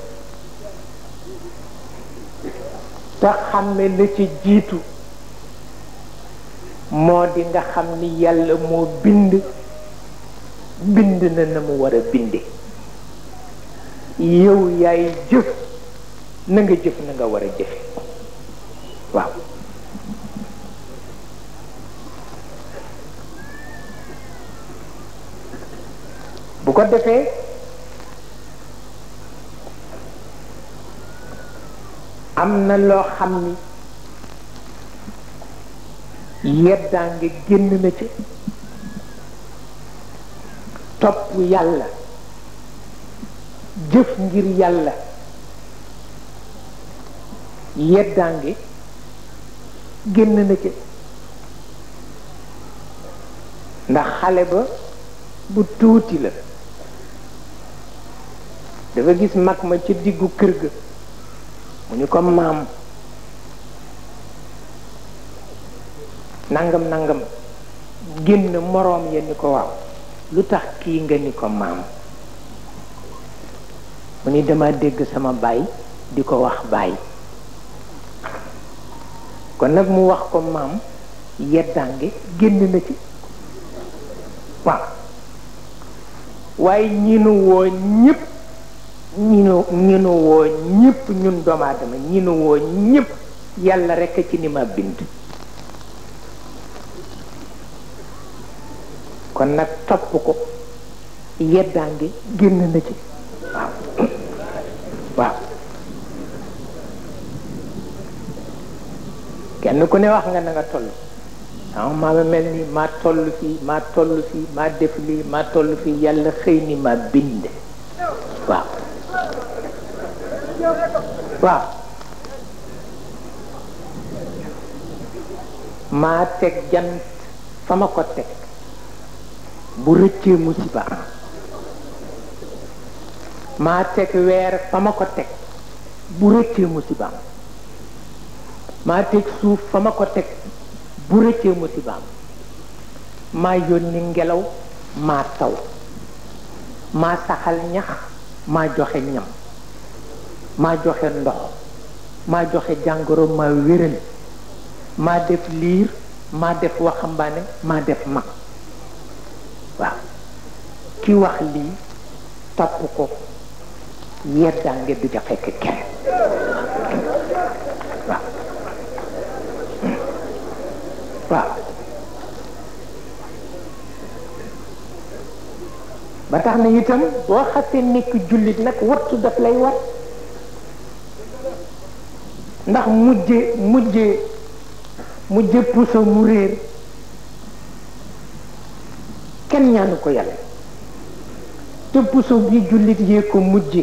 te xàmme la ci jiitu moo di nga xam ni yàlla moo bind bind na na mu war a binde yow yaay jëf na nga jëf na nga war a jëfe waaw bu ko defee am na loo xam ni yeddaa nga génn na ci topp yàlla jëf ngir yàlla yeddaange génn na ci ndax xale ba bu tuuti la dafa gis mag ma ci diggu kër ga mu ni ko maam nangam nangam génn moroom ya ni ko waaw lu tax kii nga ni ko maam mu ni dama dégg sama baay di ko wax baay kon nag mu wax ko maam yeddaange génn na ci waaw waaye ñi nu woo ñëpp ñi nu ñi nu woo ñëpp ñun doomu aadama ñi nu woo ñëpp yàlla rekk ci ni ma bind kon nag topp ko yeddaange génn na ci waaw waaw kenn ku ne wax nga na nga toll ah maa mel ni maa toll fii maa toll fii maa def lii maa toll fii yàlla xëy ni ma bind waaw waaw maa teg jant fa ma ko teg bu rëccee musiba am maa teg weer fa ma ko teg bu rëccee musiba am maa teg suuf fa ma ko teg bu rëccee musiba am maa yónni ngelaw maa taw maa saxal ñax maa joxe ñam maa joxe ndox maa joxe jàngoro maa wéral maa def liir maa def waxambaane maa def mag waaw ki wax lii topp ko yeddaange du ja fekk kenn waaw waaw ba tax na itam boo xasee nekk jullit nag wattu daf lay war ndax mujje mujje mujje puso mu réer kenn ñaanu ko yàlla te puso bi jullit yee ko mujje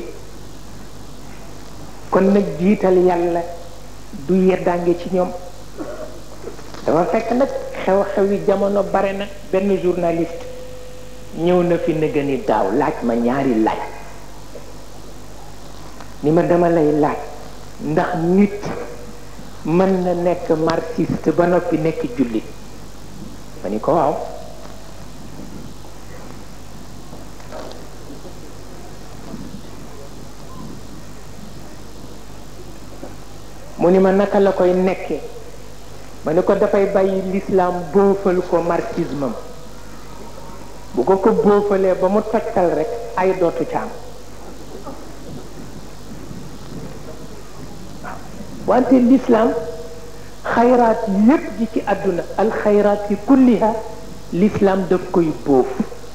kon nag jiital yàlla du yeddaange ci ñoom dafa fekk nag xew-xewi jamono bare na benn journaliste ñëw na fi nëgë ni daaw laaj ma ñaari laaj ni ma dama lay laaj ndax nit mën na nekk marxiste ba noppi nekk jullit ma ni ko waaw mu ni ma naka la koy nekkee ma ni ko dafay bàyyi l'islam boofal ko marxisme bu ko ko boofalee ba mu tojtal rek ay dootu caam waaw wante l'islam xayraat yépp ji ci àdduna alxayraat yi kulliha l'islam daf koy boof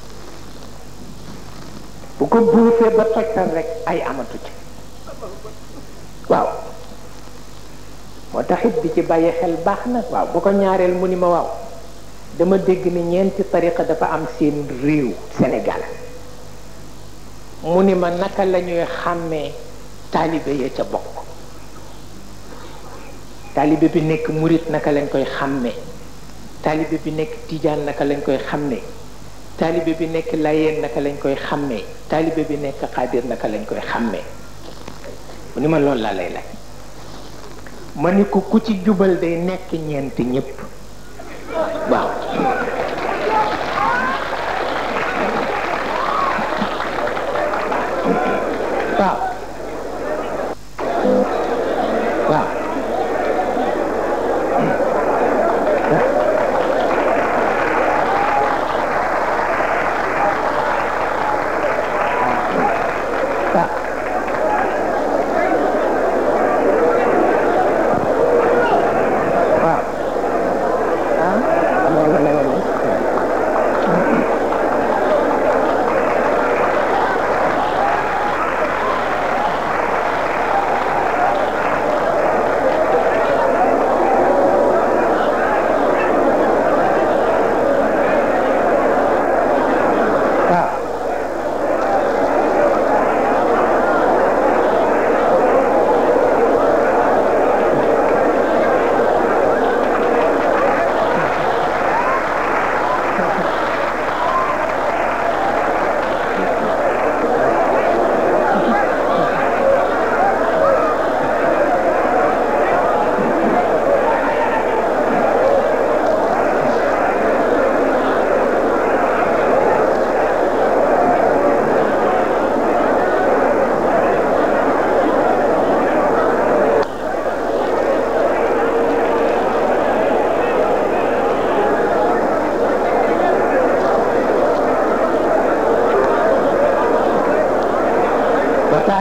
bu ko boofee ba tojtal rek ay amatu ci waaw moo taxit bi ci bàyyi xel baax na waaw bu ko ñaareel mu ni ma waaw dama dégg ni ñeenti tariqa dafa am seen réew Sénégal mu ni ma naka la ñuy xàmmee taalibe ya ca bokk taalibe bi nekk murit naka lañ koy xàmmee taalibe bi nekk tijaan naka lañ koy xàmmee taalibe bi nekk layeen naka lañ koy xàmmee taalibe bi nekk xaadir naka lañ koy xàmmee mu ni ma loolu laa lay laaj ma ni ko ku ci jubal day nekk ñeent ñépp waaw waaw waaw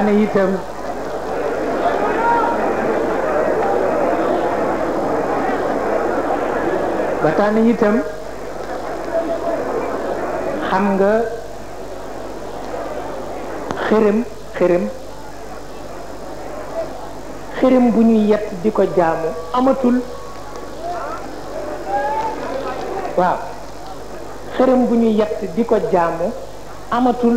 tax na itam ba tax na itam xam nga xërëm xërëm xërëm bu ñuy yett di ko jaamu amatul waaw xërëm bu ñuy yett di ko jaamu amatul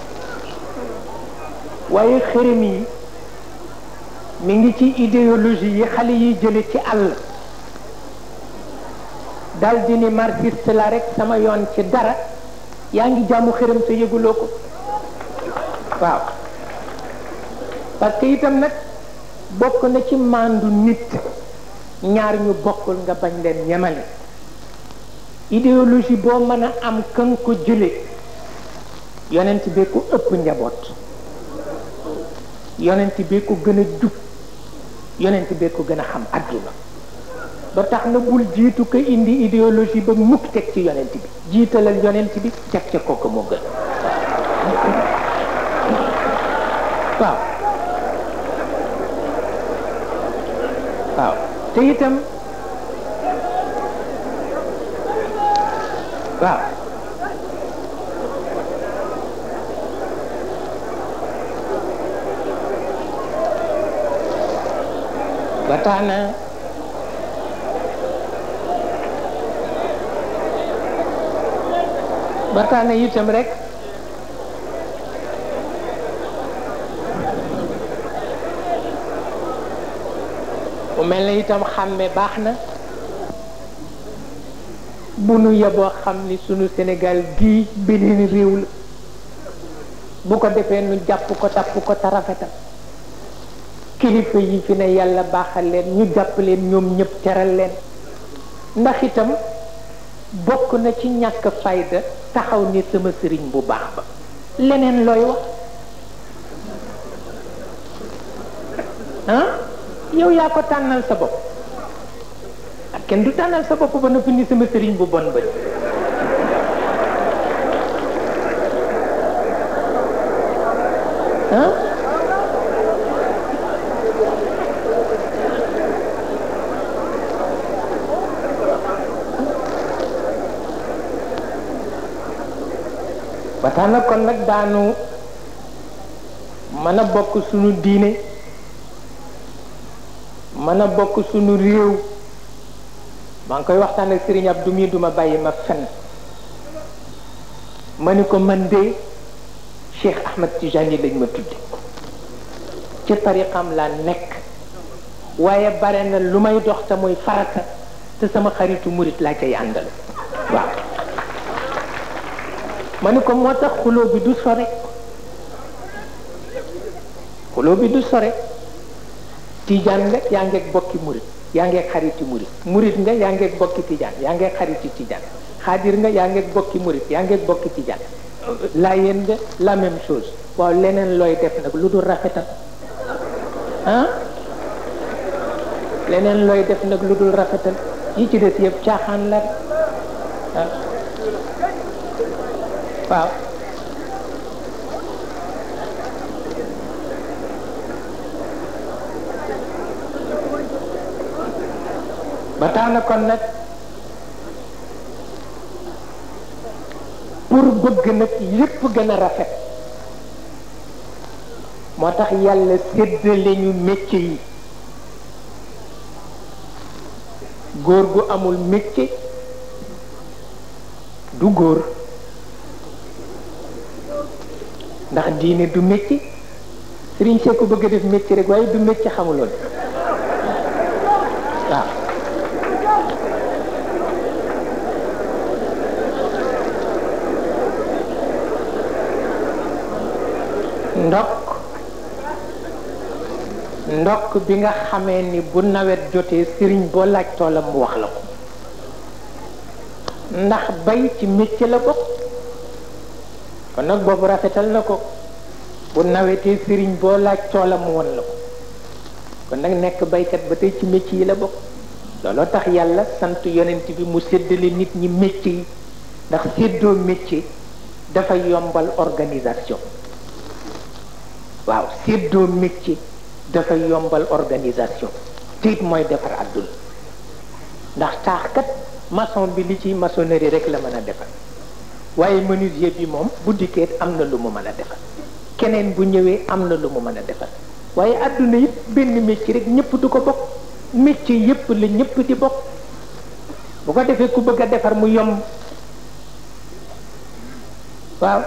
waaye xërëm yi mi ngi ci idéologie yi xale yi jële ci àll dal di ni marxiste la rek sama yoon ci dara yaa ngi jaamu xërëm te yëguloo ko waaw parce que itam nag bokk na ci màndu nit ñaar ñu bokkul nga bañ leen ñemale idéologie boo mën a am kan ko jële yonent bee ko ëpp njaboot yonent bee ko gën a jub yonent bee ko gën a xam adduna ba tax na bul jiitu ko indi idéologie ba mukk teg ci yonent bi jiitalal yonent bi teg ca kooku moo gën waaw waaw te itam waaw ba tax na ba tax na itam rek mu mel na itam xàmme baax na bu nu yeboo xam ni sunu Sénégal gii beneen réew la bu ko defee nu jàpp ko tapp ko tarafetal kilifa yi fi ne yàlla baaxal leen ñu jàpp leen ñoom ñëpp teral leen ndax itam bokk na ci ñàkk fayda taxaw ni sama sëriñ bu baax ba leneen looy wax ah yow yaa ko tànnal sa bopp ak kenn du tànnal sa bopp ba noppi ni sama sëriñ bu bon ba ah ba tax na kon nag daanu mën a bokk sunu diine mën a bokk sunu réew maa ngi koy waxtaan ak Serigne Abdou mi duma bàyyi ma fen ma ni ko man de Cheikh Ahmed Tijani lañ ma tudde ci tariqam laa nekk waaye bare na lu may dox te muy farata te sama xaritu murit laa cay àndal waaw ma ni ko moo tax xuloo bi du sore xuloo bi du sore tijaan nga yaa ngeeg bokki murit yaa ngeeg xariti murit murit nga yaa ngeeg bokki tijaan yaa ngeeg xariti tijaan xaadir nga yaa ngeeg bokki murit yaa ngeeg bokki tijaan laayeen nga la même chose waaw leneen looy def nag lu dul rafetal ah leneen looy def nag lu dul rafetal yi ci des yëpp caaxaan la ah waaw ba tax na kon nag pour bëgg nag lépp gën a rafet moo tax yàlla séddale ñu métier yi góor gu amul métier du góor ndax diine du métier Serigne Seck ko bëgg a def métier rek waaye du métier xamuloon waaw ndokk ndokk bi nga xamee ni bu nawet jotee sëriñ boo laaj toolam mu wax la ko ndax bay ci métier la bokk kon nag boobu rafetal na ko bu nawetee sëriñ boo laaj toolam mu won la ko kon nag nekk baykat ba tey ci métier yi la bokk looloo tax yàlla sant yonent bi mu séddale nit ñi métier yi ndax séddoo métier dafay yombal organisation waaw séddoo métier dafay yombal organisation te it mooy defar àdduna ndax taax kat maçon bi li ci maçonnerie rek la mën a defar waaye menuisier bi moom bu dikkee am na lu mu mën a defar keneen bu ñëwee am na lu mu mën a defar waaye àdduna it benn métier rek ñëpp du ko bokk métier yëpp la ñëpp di bokk bu ko defee ku bëgg a defar mu yomb waaw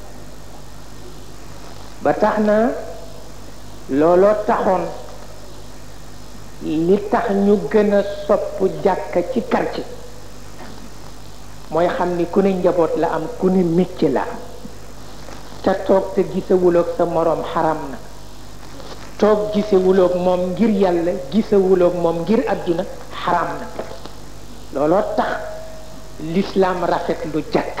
ba tax na looloo taxoon li tax ñu gën a sopp jàkka ci quartier mooy xam ni ku ne njaboot la am ku ne métier la am ca toog te gisewuloog sa moroom xaram na toog gisewuloog moom ngir yàlla gisewuloog moom ngir àdduna xaram na looloo tax l'islam rafet lu jàkk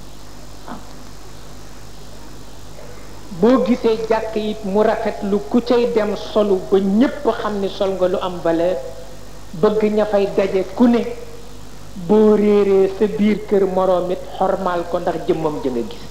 boo gisee jàkk it mu rafet lu ku cay dem solu ba ñépp xam ni sol nga lu am valeur bëgg ña fay daje ku ne boo réeree sa biir kër moroom it xormaal ko ndax jëmmam ja nga gis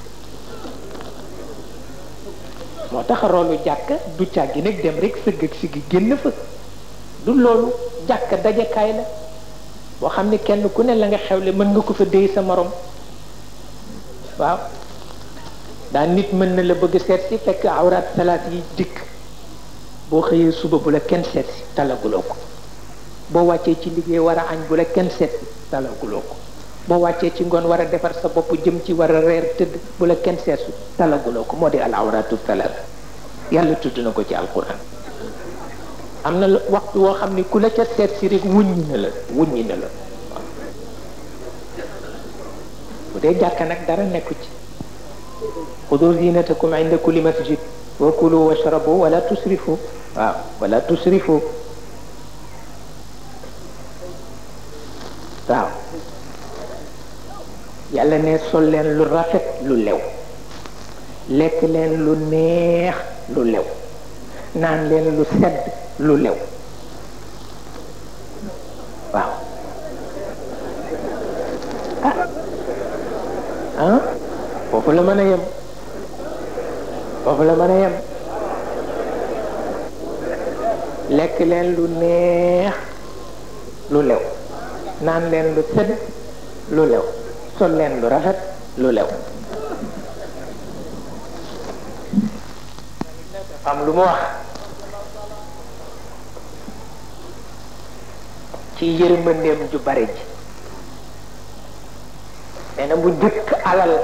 moo tax roolu jàkk du càggi nag dem rek sëgg ak sigi génn fa du loolu jàkk dajekaay la boo xam ne kenn ku ne la nga xewle mën nga ko fa déy sa morom waaw daa nit mën na la bëgg seet si fekk awraat salaat yi dikk boo xëyee suba bu la kenn seet si talaguloo ko boo wàccee ci liggéey war a añ bu la kenn seet si talaguloo ko boo wàccee ci ngoon war a defar sa bopp jëm ci war a reer tëdd bu la kenn seet si talaguloo ko moo di al awraatu salaat yàlla tudd na ko ci alquran am na waxtu woo xam ni ku la ca seet si rek wuññi na la wuññi na la bu dee jàkk nag dara nekku ci xudu zinatakum inda kulli masjid wa kulu washrabu wala tusrifu waaw wala tusrifu waaw yàlla ne sol leen lu rafet lu lew lekk leen lu neex lu lew naan leen lu sedd lu lew waaw ah ah foofu la mën a yem foofu la mën a yem lekk leen lu neex lu lew naan leen lu sedd lu lew sol leen lu rafet lu lew am lu mu wax ci yërmandeem ju bare ji nee na bu jëkk alal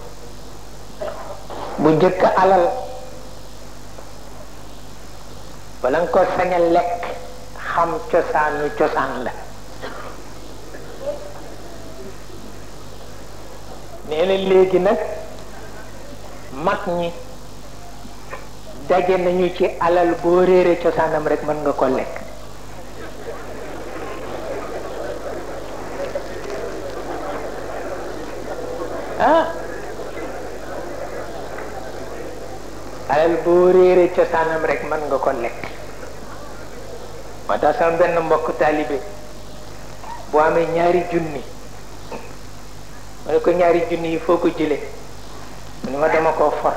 bu jëkk alal bala nga ko sañ a lekk xam cosaanu cosaan la nee na léegi nag mag ñi daje nañu ci alal boo réere cosaanam rek mën nga ko lekk ah alal boo réere cosaanam rek mën nga ko lekk moo tax sama benn mbokk taalibe boo amee ñaari junni ma ne ko ñaari junni yi foo ko jële mu ne ma dama koo for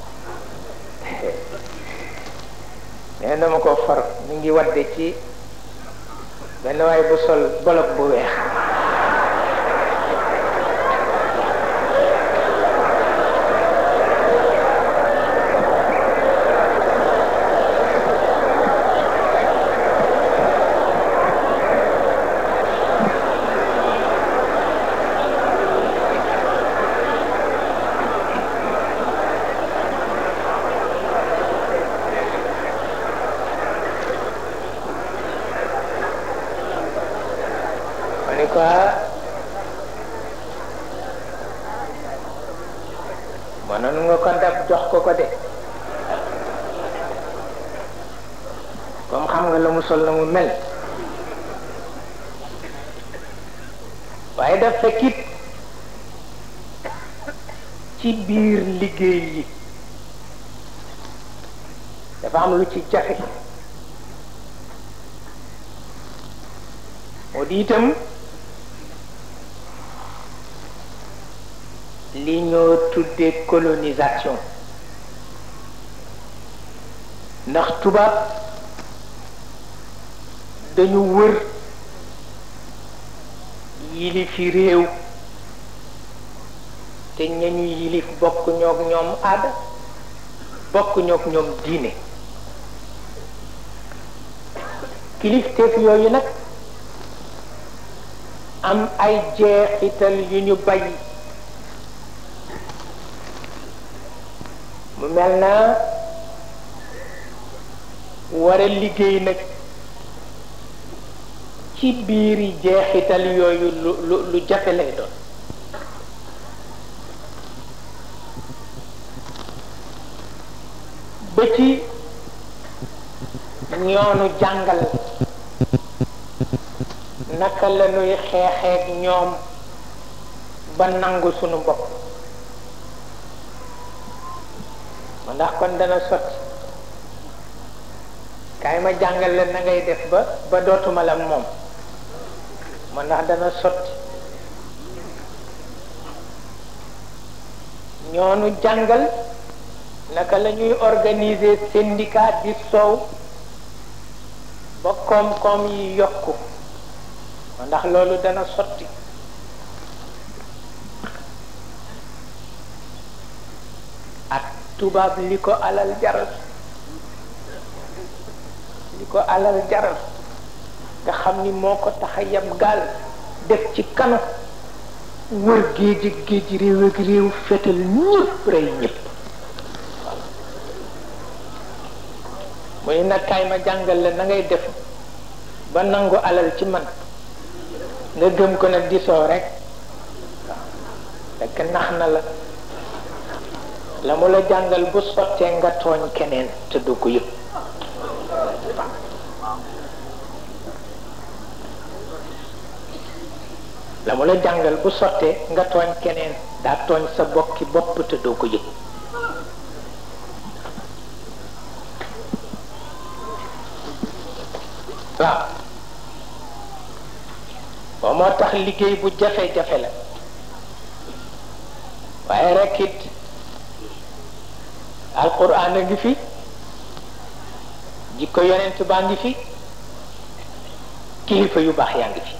mais dama koo for mi ngi wadde ci benn waay bu sol bolok bu weex mënoon nga ko dab jox ko ko de comme xam nga la mu sol na mu mel waaye daf fekkit ci biir liggéey yi dafa am lu ci jafe moo di itam li ñoo tuddee colonisation ndax tubaab dañu wër yilifi réew te ñañu yilif bokk ñoog ñoom aada bokk ñoog ñoom diine kilifteef yooyu nag am ay jeexital yu ñu bay mu mel na war a liggéey nag ci biiri jeexital yooyu lu lu lu jafe lay doon ba ci ñoonu jàngal naka la ñuy xeexeek ñoom ba nangu sunu bopp ma ndax kon dana sotti kaay ma jàngal la na ngay def ba ba dootuma la moom ma ndax dana sotti ñoonu jàngal naka la ñuy organiser syndicat di soow ba koom-koom yi yokku ndax loolu dana sotti ak tubaab li ko alal jaral li ko alal jaral nga xam ni moo ko tax a yam gaal def ci kanu wër géej géej réew ak réew fetal ñëpp rey ñëpp mu ne nag kaay ma jàngal la na ngay def ba nangu alal ci man nga gëm ko nag di soo rek fekk nax na la la mu la jàngal bu sottee nga tooñ keneen te du ko yëg la mu la jàngal bu sottee nga tooñ keneen daa tooñ sa bokki bopp te doo ko yëg waaw boo moo tax liggéey bu jafe-jafe la waaye rekk it alquran a ngi fi jikko yonent baa ngi fi kilifa yu baax yaa ngi fi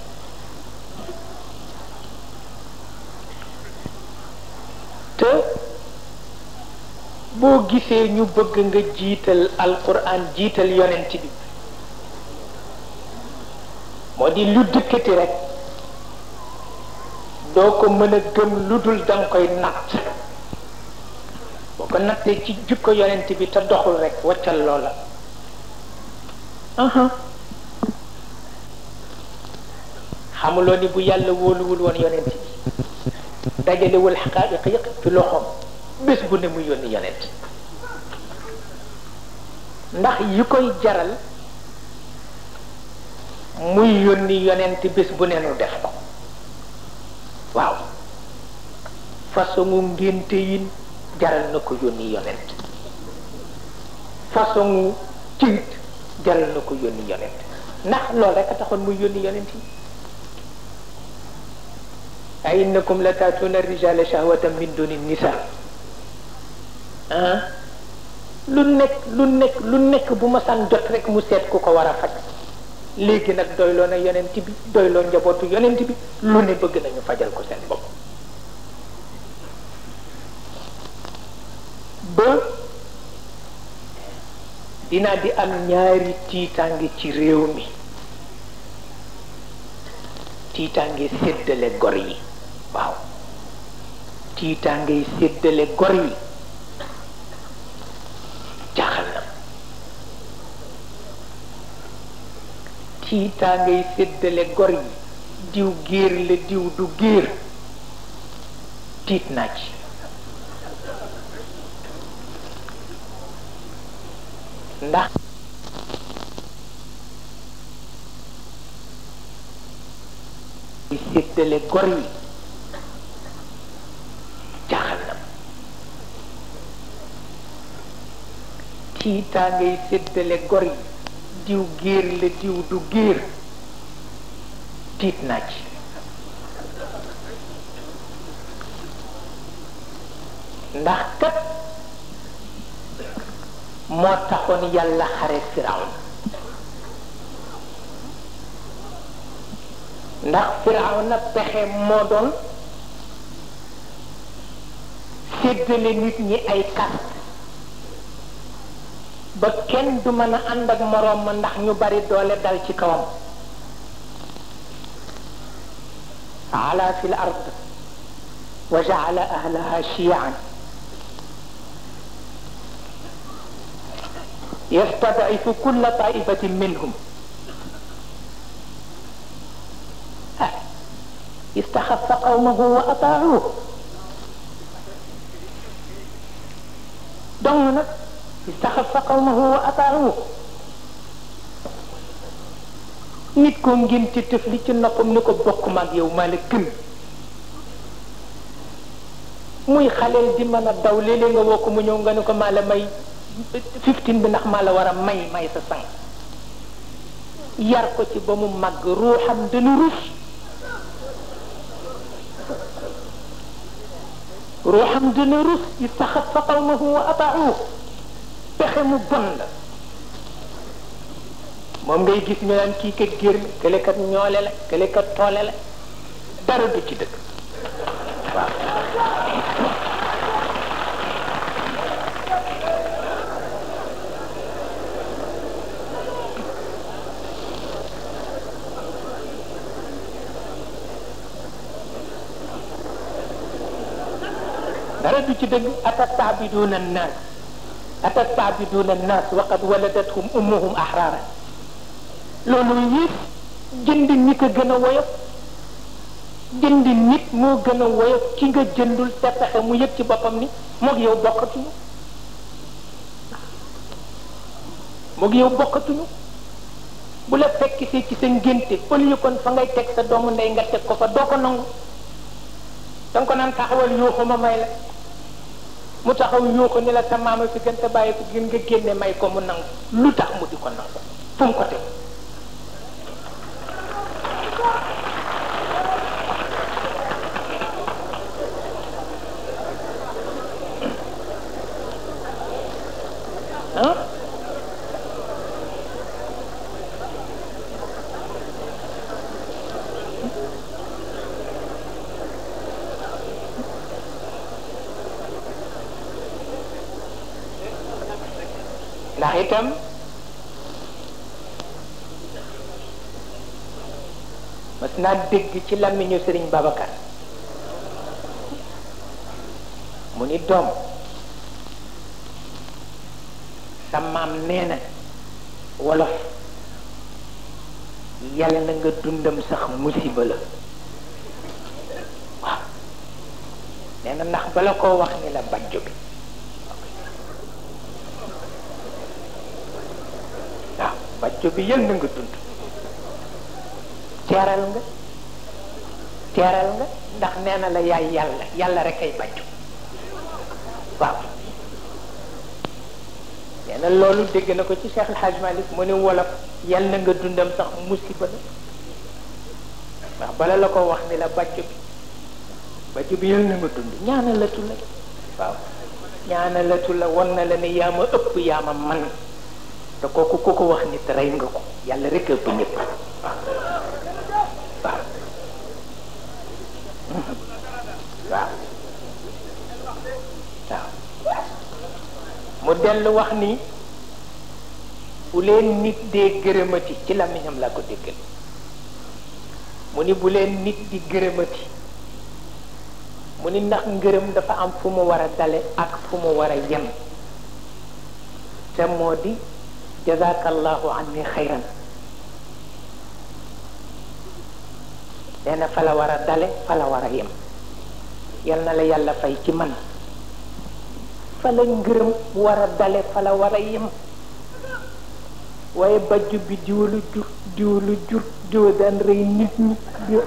te boo gisee ñu bëgg nga jiital alquran jiital yonent bi moo di lu dëkkati rek doo ko mën a gëm lu dul danga koy natt boo ko nattee ci jikko yonent bi te doxul rek waccal loola aha xamuloo ni bu yàlla wóoluwul woon yonent bi dajalewul xaqaa'iq yëpp ci loxoom bés bu ne mu yónni yonent ndax yi koy jaral muy yónni yonent bés bu ne nu def ko waaw façon ngénte yin jaral na ko yónni yonent façon ciit jaral na ko yónni yonent ndax loolu rek a taxoon muy yónni yonent yi a innakum la taatuna rijala shahwatan min duni nisa ah lu nekk lu nekk lu nekk bu ma san jot rek mu seet ku ko war a faj léegi nag doyloo na yonent bi doyloo njabootu yonent bi lu ne bëgg nañu fajal ko seen bopp ba dinaa di am ñaari tiitaange ci réew mi tiitaange séddale gor yi waaw tiitaange séddale gor yi jaaxal na tiitaange séddale gor yi diw géer la diw du géer tiit naa ci ndax séddale gor yi jaaxal na tiitaa ngay séddale gor yi diw géer la diw du géer tiit naa ci ndax kat moo taxoon yàlla xare Firawna ndax Firawna pexe moo doon séddale nit ñi ay kast ba kenn du mën a ànd ak moroom ma ndax ñu bari doole dal ci kawam ala fil ard wa ja'ala ahlaha shi'an yastad'ifu kulla ta'ifatin minhum استخف قومه وأطاعوه دون استخف قومه وأطاعوه nit ko ngeen ci tëfli ci noppam ni ko bokk maag yow maa la gën muy xaleel di mën a daw léeg-léeg nga woo ko mu ñëw nga ne ko maa la may fifteen bi ndax maa la war a may may sa sang yar ko ci ba mu màgg ruuxam dana rus ruuxam dana rus istaxafa qawmahu wa ata'uhu pexe mu bon la moom ngay gis ñu naan kii kat gér la kële kat ñoole la kële kat toole la dara du ci dëkk waaw dara du ci dëgg atata'biduna an-nas atata'biduna an-nas wa qad waladathum ummuhum ahrara loolu yëpp jënd nit a gën a woyof jënd nit moo gën a woyof ki nga jëndul sa pexe mu yëg ci boppam ni moog yow bokkatuñu moog yow bokkatuñu bu la fekk si ci sa ngénte au lieu kon fa ngay teg sa doomu ndey nga teg ko fa doo ko nangu danga ko naan taxawal yuuxu ma may la mu taxaw yuuxu ni la sa maama fi gën sa bàyyi fi gën nga génne may ko mu nangu lu tax mu di ko nangu fu mu ko teg ah ndax itam mas naa dégg ci làmmiñu Sëriñ Babacar mu ni doom sa maam nee na wolof yàlla na nga dundam sax musiba la waaw nee na ndax bala koo wax ni la bajjo bi waaw bajjo bi yël na nga dund teeral nga teeral nga ndax nee na la yaay yàlla yàlla rek ay bajjo waaw nee na loolu dégg na ko ci Cheikh El Hadj Malick mu ne wolof yàlla na nga dundam sax musiba la ndax bala la ko wax ni la bajjo bi bajjo bi yël na nga dund ñaanalatu la waaw ñaanalatu la won na la ne yaa ma ëpp yaa ma man te kooku ku ko wax nit rey nga ko yàlla rek ëpp ñëpp waaw waaw waaw waaw mu dellu wax ni bu leen nit dee gërëmati ci làmmiñam laa ko déggal mu ni bu leen nit di gërëmati mu ni ndax ngërëm dafa am fu mu war a dale ak fu mu war a yem te moo di jazakallahu anni xayran nee na fa la war a dale fa la war a yem yal na la yàlla fay ci man fa la ngërëm war a dale fa la war a yem waaye bajju bi diwlu jur diwlu jur diw daan rey nit ñi diw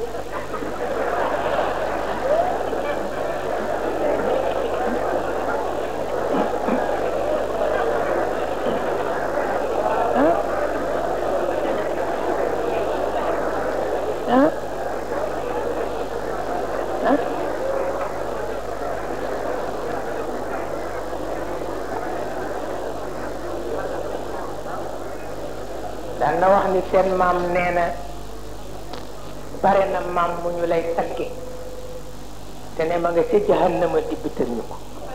daan na wax ni seen maam nee na bare na maam mu ñu lay tagge te ne ma nga ca jahannama di bital ñu ko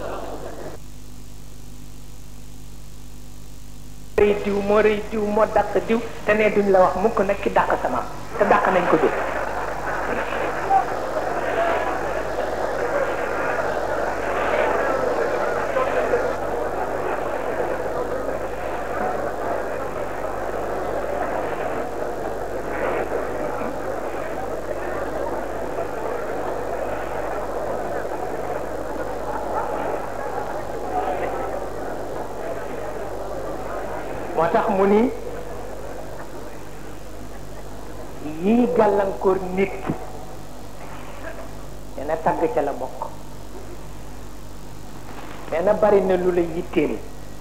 rëy diw moo rëy diw moo dàq diw te ne duñ la wax mukk nag ki dàq sa maam te dàq nañ ko dégg moo tax mu ni yii gàllankoor nit nee na tagg ca la bokk nee na bari na lu la yitteel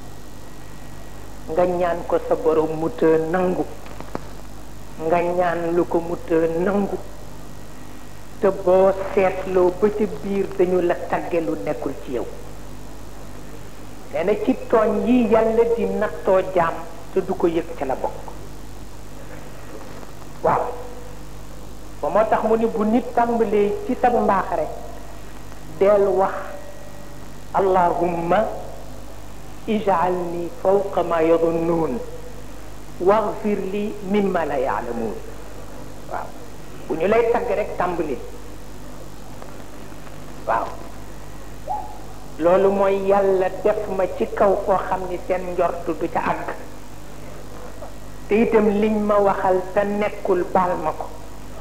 nga ñaan ko sa borom mu të nangu nga ñaan lu ko mu të nangu te boo seetloo ba ca biir dañu la tagge lu nekkul ci yow nee na ci tooñ yi yàlla di nattoo jaam te du ko yëg ca la bokk waaw ba moo tax mu ni bu nit tàmbalee ci sa mbaax rek del wax allahumma ij'alni fawqa ma yadunnuun waghfir li mimma la ya'lamuun waaw bu ñu lay tagg rek tàmbali waaw loolu mooy yàlla def ma ci kaw koo xam ni seen njortu du ca àgg te itam liñ ma waxal te nekkul baal ma ko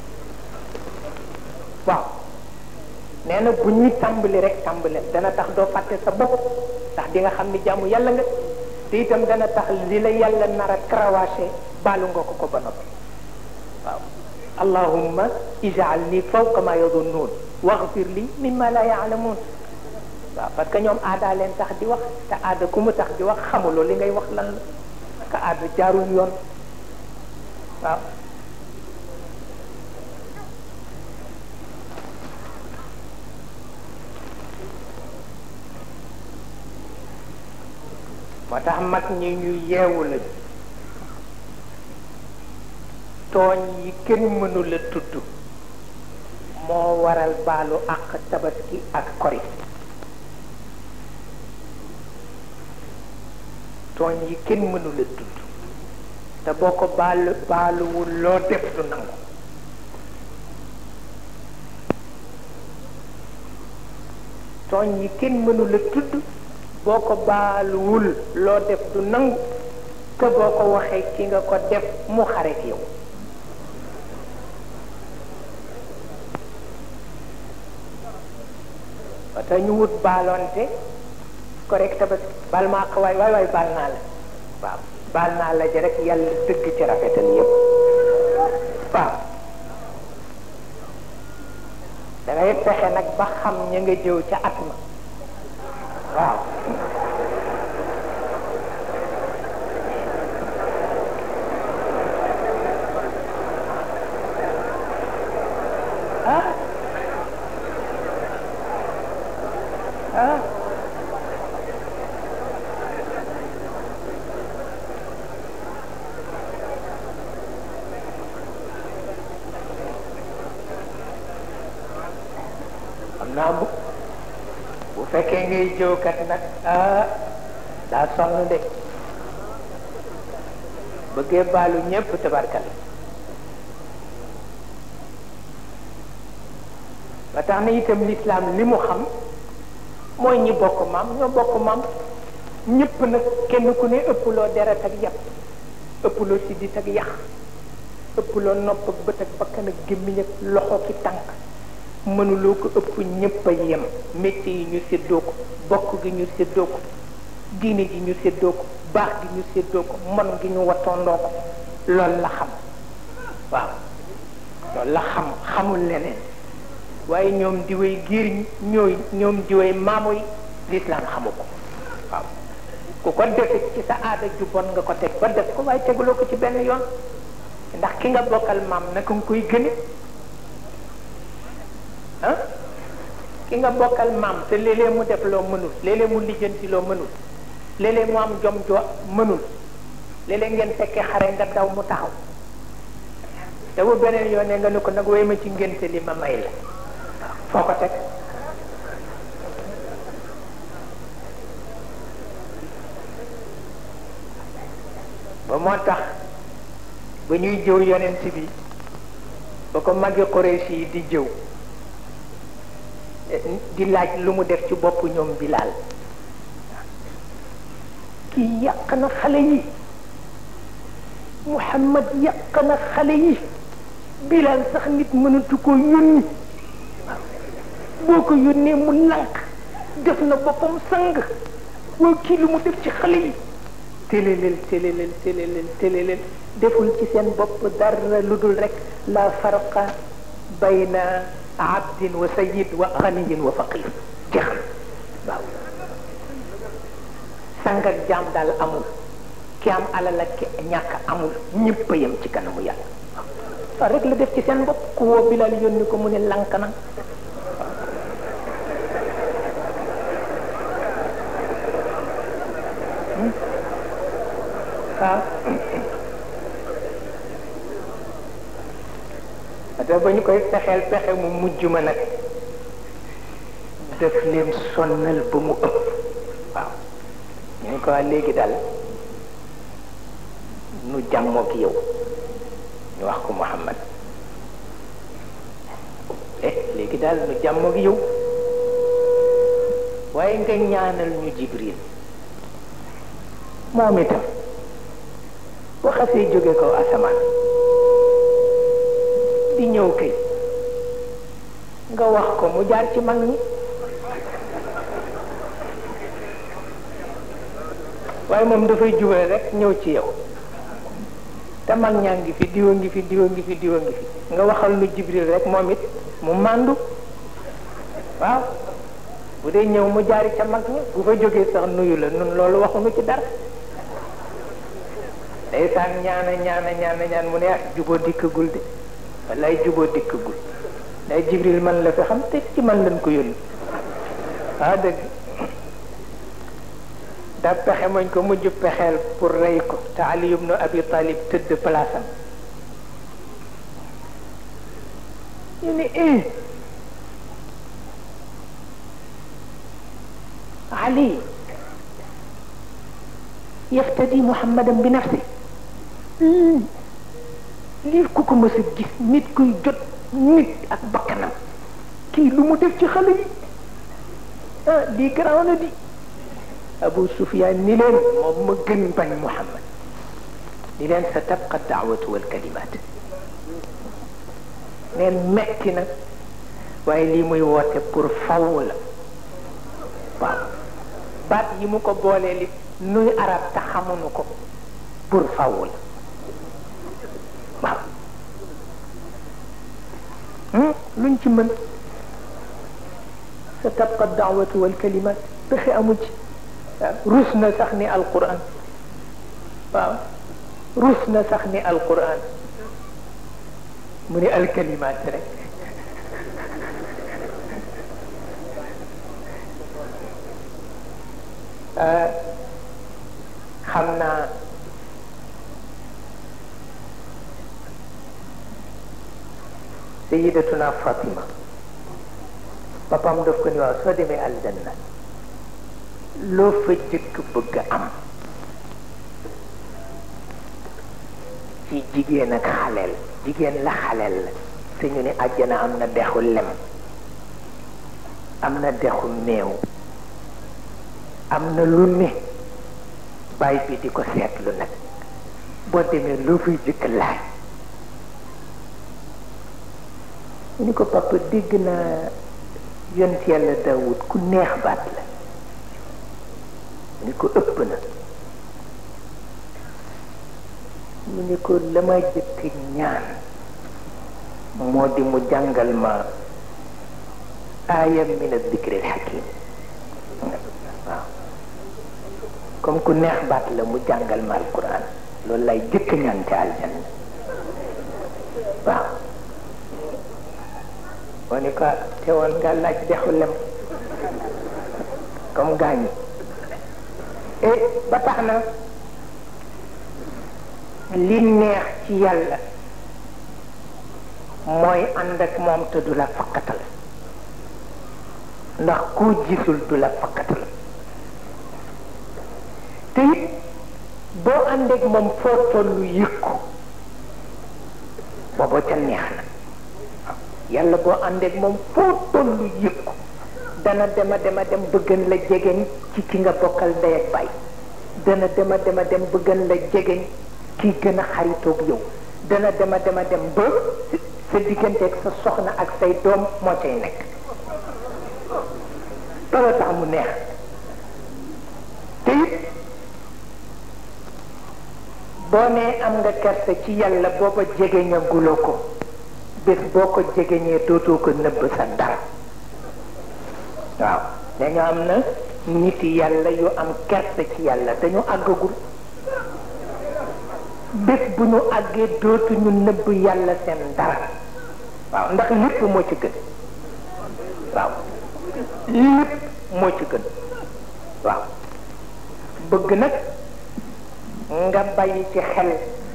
waaw nee na bu ñuy tàmbali rek tàmbali dana tax doo fàtte sa bopp ndax di nga xam ni jaamu yàlla nga te itam dana tax li la yàlla nar a karawaase baalu nga ko ko ba noppi waaw allahumma ij'alni fawqa ma yadunnuun waghfir li mimma la ya'lamuun waaw parce que ñoom aada leen tax di wax te aada ku mu tax di wax xamuloo li ngay wax lan la parce que aada jaarul yoon waaw moo tax mag ñi ñu yeewu la tooñ yi kenn mënu la tudd moo waral baalu ak tabaski ak kori tooñ yi kenn mënu la tudd te boo ko baalu baaluwul loo def du nangu tooñ yi kenn mënu la tudd boo ko baaluwul loo def du nangu te boo ko waxee ki nga ko def mu xarit yow te ñu wut baaloonte correct ba baal maa ko waay waay waay baal naa la waaw baal naa la ja rek yàlla dëgg ci rafetal yépp waaw da ngay fexe nag ba xam ña nga jëw ca at ma waaw ah ah xam naa bu bu fekkee ngay jëwkat nag ah daa sonn de bëggee baalu ñépp tabarkal ba tax na itam lislaam li mu xam mooy ñi bokk maam ñoo bokk maam ñépp nag kenn ku ne ëpploo deret ak yàpp ëpploo sidit ak yax ëpploo nopp ak bët ak bakkan ak gémmiñ ak loxo ki tànk mënuloo ko ëpp ñépp a yem métier yi ñu séddoo ko bokk gi ñu séddoo ko diine gi ñu séddoo ko baax gi ñu séddoo ko mon gi ñu wattoondoo ko loolu la xam waaw loolu la xam xamul leneen waaye ñoom di way giir ñi ñooy ñoom di way maamu yi lislaam xamu ko waaw ku ko defee ci sa aada ju bon nga ko teg ba def ko waaye teguloo ko ci benn yoon ndax ki nga bokkal maam naka nga koy gëne ah ki nga bokkal maam te léeg-léeg mu def loo mënul léeg-léeg mu lijjanti loo mënul léeg-léeg mu am jom joo mënul léeg-léeg ngeen fekkee xare nga daw mu taxaw te bu beneen yoon ne nga ne ko nag way ma ci ngénte li ma may la foo ko teg ba moo tax ba ñuy jëw yonent bi ba ko magi Quraysh yi di jëw di laaj lu mu def ci bopp ñoom Bilaal kii yàq na xale yi Muhammad yàq na xale yi Bilaal sax nit mënatu ko yónni boo ko yónnee mu lànk def na boppam sang waaw kii lu mu def ci xale yi téléleel téléleel téléleel téléleel deful ci seen bopp dara lu dul rek la farqa bayna abdin wa sayyid wa ganiyin wa faqir jeexal waaw sang ak jaam daal amul ki am alal ak ki ñàkk amul ñëpp a yem ci kanamu yàlla waaw rek la def ci seen bopp ku woo Bilal yónni ko mu ne lank na waaw ate ba ñu koy pexeel pexe mu mujj ma nag def leen sonnal ba mu ëpp waaw ñu ne ko léegi daal nu jàmmoog yow ñu wax ko Muhammad eh léegi daal nu jàmmoog yow waaye nga ñaanal ñu Jibril moom itam bu xasee jóge kaw asamaan di ñëw kay nga wax ko mu jaar ci mag ñi waaye moom dafay jubale rek ñëw ci yow te mag ñaa ngi fi diwa ngi fi diwa ngi fi diwa ngi fi nga waxal nu Jibril rek moom it mu màndu waaw bu dee ñëw mu jaari ca mag ñi bu fa jógee sax nuyu la nun loolu waxuñu ci dara ndeysaan ñaana ñaana ñaana ñaan mu ne ah juboo dikkagul de wallaay juboo dikkagul day Jibril man la fi xam te ci man lañ ko yónni ah dëgg da pexe mañ ko mujj pexeel pour rey ko te Ali ibn Abi Talib tëdd place am ñu ne eh Ali yaftadi Muhammadan bi nafsi lii ku ko mës a gis nit kuy jot nit ak bakkanam kii lu mu def ci xale yi ah lii garaaw na di Abu Sufyaan ni leen moom ma gën bañ Muhammad ni leen sa tabqa daawatu wal kalimaat neen metti na waaye lii muy woote pour faw la waaw baat yi mu ko boolee li nuy arab te xamuñu ko pour faw la waaw luñ ci mën sa tabqa daawatu wal kalimaat pexe amu ci rus na sax ni alquran waaw rus na sax ni alquran mu ni alkalimaat rek xam naa sayidatuna Fatima papam daf ko ni waaw soo demee aljanna loo fa jëkk bëgg am ci jigéen ak xaleel jigéen la xaleel la te ñu ne àjjana am na dexu lem am na dexu meew am na lu ne bàyyi bi di ko seetlu nag boo demee loo fay jëkk laaj ñu ni ko papa dégg naa yonent yàlla Daawud ku neex baat la ni ko ëpp na mu ni ko la ma jëkk ñaan moo di mu jàngal ma aaya min ad-dikri al-hakim waaw comme ku neex baat la mu jàngal ma alquran loolu lay jëkk ñaan ci aljanna waaw moo ni ko teewoon nga laaj dexu lem comme gaañi eh ba tax na li neex ci yàlla mooy ànd ak moom te du la fakkatal ndax koo gisul du la fakkatal te it boo ànd ak moom foo tollu yëg ko booba ca neex na yàlla boo ànd ak moom foo tollu yëg ko dana dema dema dem bëggan la jegeñ ci ki nga bokkal ndey ak baay dana dema dema dem bëggan la jegeñ ki gën a xaritoog yow dana dema dema dem ba sa diggante ak sa soxna ak say doom moo cay nekk loolu tax mu neex te it boo nee am nga kersa ci yàlla booba jegeñaguloo ko bés boo ko jegeñee dootoo ko nëbb sa dara waaw dañu am na nit yàlla yu am kersa ci yàlla dañu àggagul bés bu ñu àggee dootuñu nëbb yàlla seen dara waaw ndax lépp moo ci gën waaw lépp moo ci gën waaw bëgg nag nga bàyyi ci xel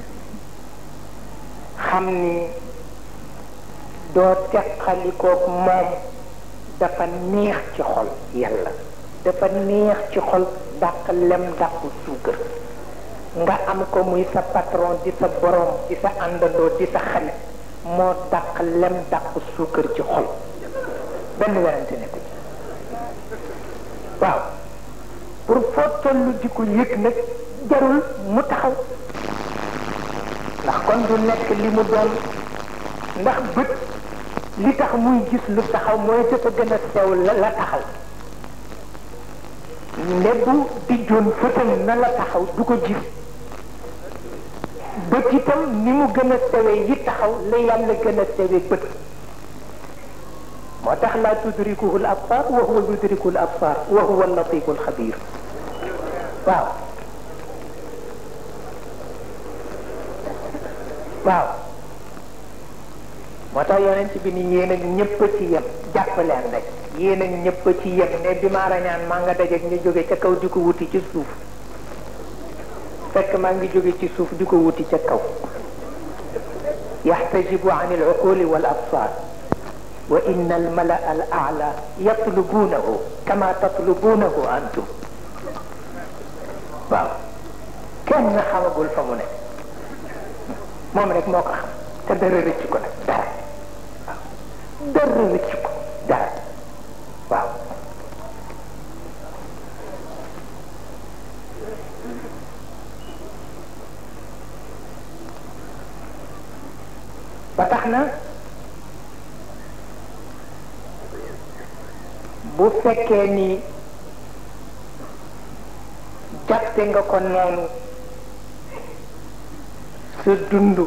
xam ni doo teqalikoog moom dafa neex ci xol yàlla dafa neex ci xol dàq lem dàq suukar nga am ko muy sa patron di sa borom di sa àndandoo di sa xale moo dàq lem dàq suukar ci xol benn werante ne ko waaw pour foo tollu di ko yëg nag jarul mu taxaw ndax kon du nekk li mu doon ndax bët li tax muy gis lu taxaw mooy dafa gën a sew la la taxaw ndebbu di joon fëtal na la taxaw du ko gis bët itam ni mu gën a sewee yi taxaw la yàlla gën a sewee bët moo tax laa tudrikuhu al absar wa huwa yudriku al absar wa huwa al latifu al xabir waaw waaw moo tax yonent bi ni yéen ak ñëpp ci yem jàpp leen rek yéen ak ñëpp ci yem ne bi ma rañaan maa nga dajeeg ñu jóge ca kaw di ko wuti ci suuf fekk maa ngi jóge ci suuf di ko wuti ca kaw yaxtajibu an al uquli wal absar wa inna al mala al a'la yatlubunahu kama tatlubunahu antum waaw kenn xamagul fa mu ne moom rek moo ko xam te dara rëcc ko nag dara waaw dara rëcc ko dara waaw ba tax na bu fekkee ni jàppe nga ko noonu sa dund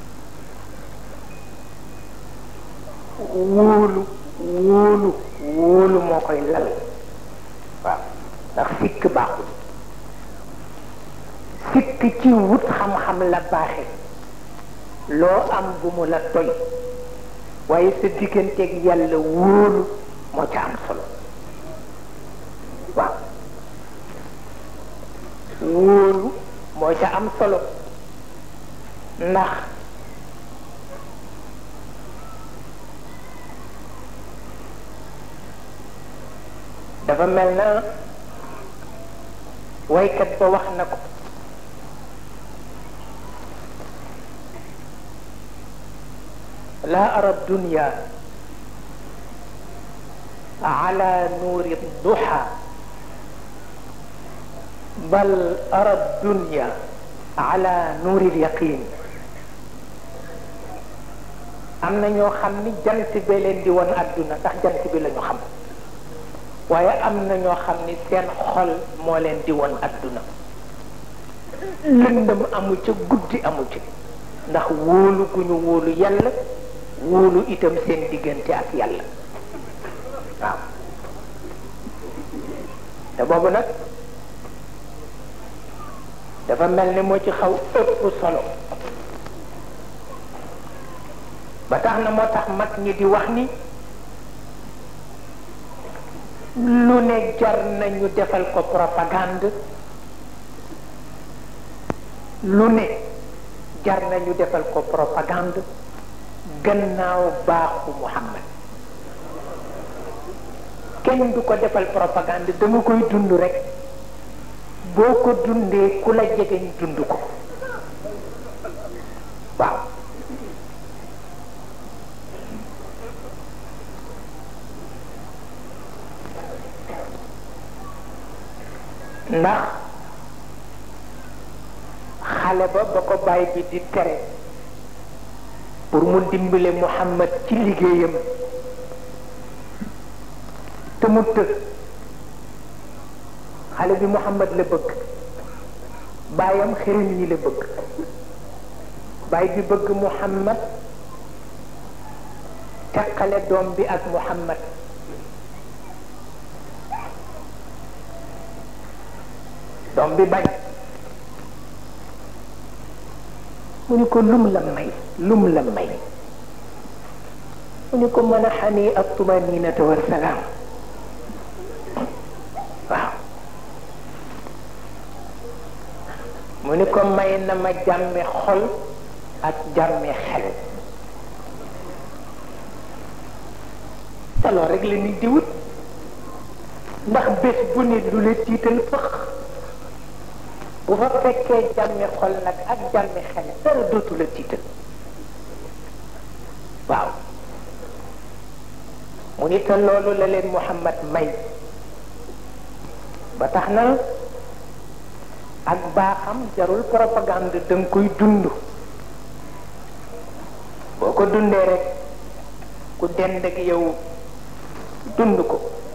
wóolu wóolu wóolu moo koy lal waaw ndax sikk baaxul sikk ci wut xam-xam la baaxe loo am bu mu la toy waaye sa digganteeg yàlla wóolu moo ca am solo waaw wóolu moo ca am solo ndax dafa mel na waykat ba wax na ko la ara dunya ala nuuri duha bal ara dunya ala nuuri yaqin am na ñoo xam ni jant bi leen di won adduna ndax jant bi la ñu xam waaye am na ñoo xam ni seen xol moo leen di won adduna lëndëm amu ca guddi amu ca ndax wóolu gu ñu wóolu yàlla wóolu itam seen diggante ak yàlla waaw te boobu nag dafa mel ni moo ci xaw ëpp solo ba tax na moo tax mag ñi di wax ni lu ne jar nañu defal ko propagande lu ne jar nañu defal ko propagande gannaaw baaxu Muhammad kenn du ko defal propagande da nga koy dund rek boo ko dundee ku la jegeñ dund ko waaw ndax xale ba ba ko bàyyi bi di tere pour mu dimbale Muhammad ci liggéeyam te mu të xale bi Muhammad la bëgg baayam xërëm yi la bëgg baay bi bëgg Muhammad teqale doom bi ak Muhammad doom bi bañ mu ni ko lum la may lum la may mu ni ko mën a xani ak tumaninata wa salaam waaw mu ni ko may na ma jàmme xol ak jàmme xel te loolu rek la nit di wut ndax bés bu ne lu la tiital fëx bu fa fekkee jàmmi xol nag ak jàmmi xel dara dootu la tiital waaw mu ni te loolu la leen Muhammad may ba tax na ak baaxam jarul propagande danga koy dund boo ko dundee rek ku dend ak yow dund ko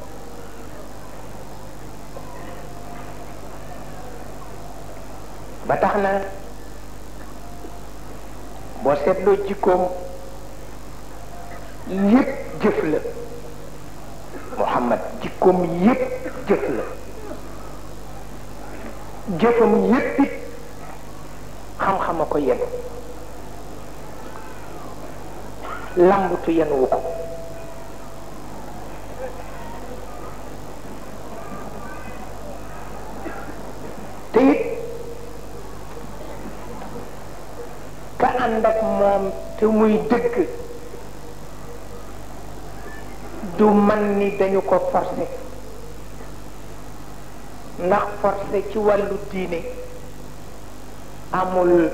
ba tax na boo seetloo jikkoom yépp jëf la Muhammad jikkoom yépp jëf la jëfam yépp it xam-xam a ko yen lambutu yen wu ko te it ka ànd ak moom te muy dëgg du man ni dañu ko forcé ndax forcé ci wàllu diine amul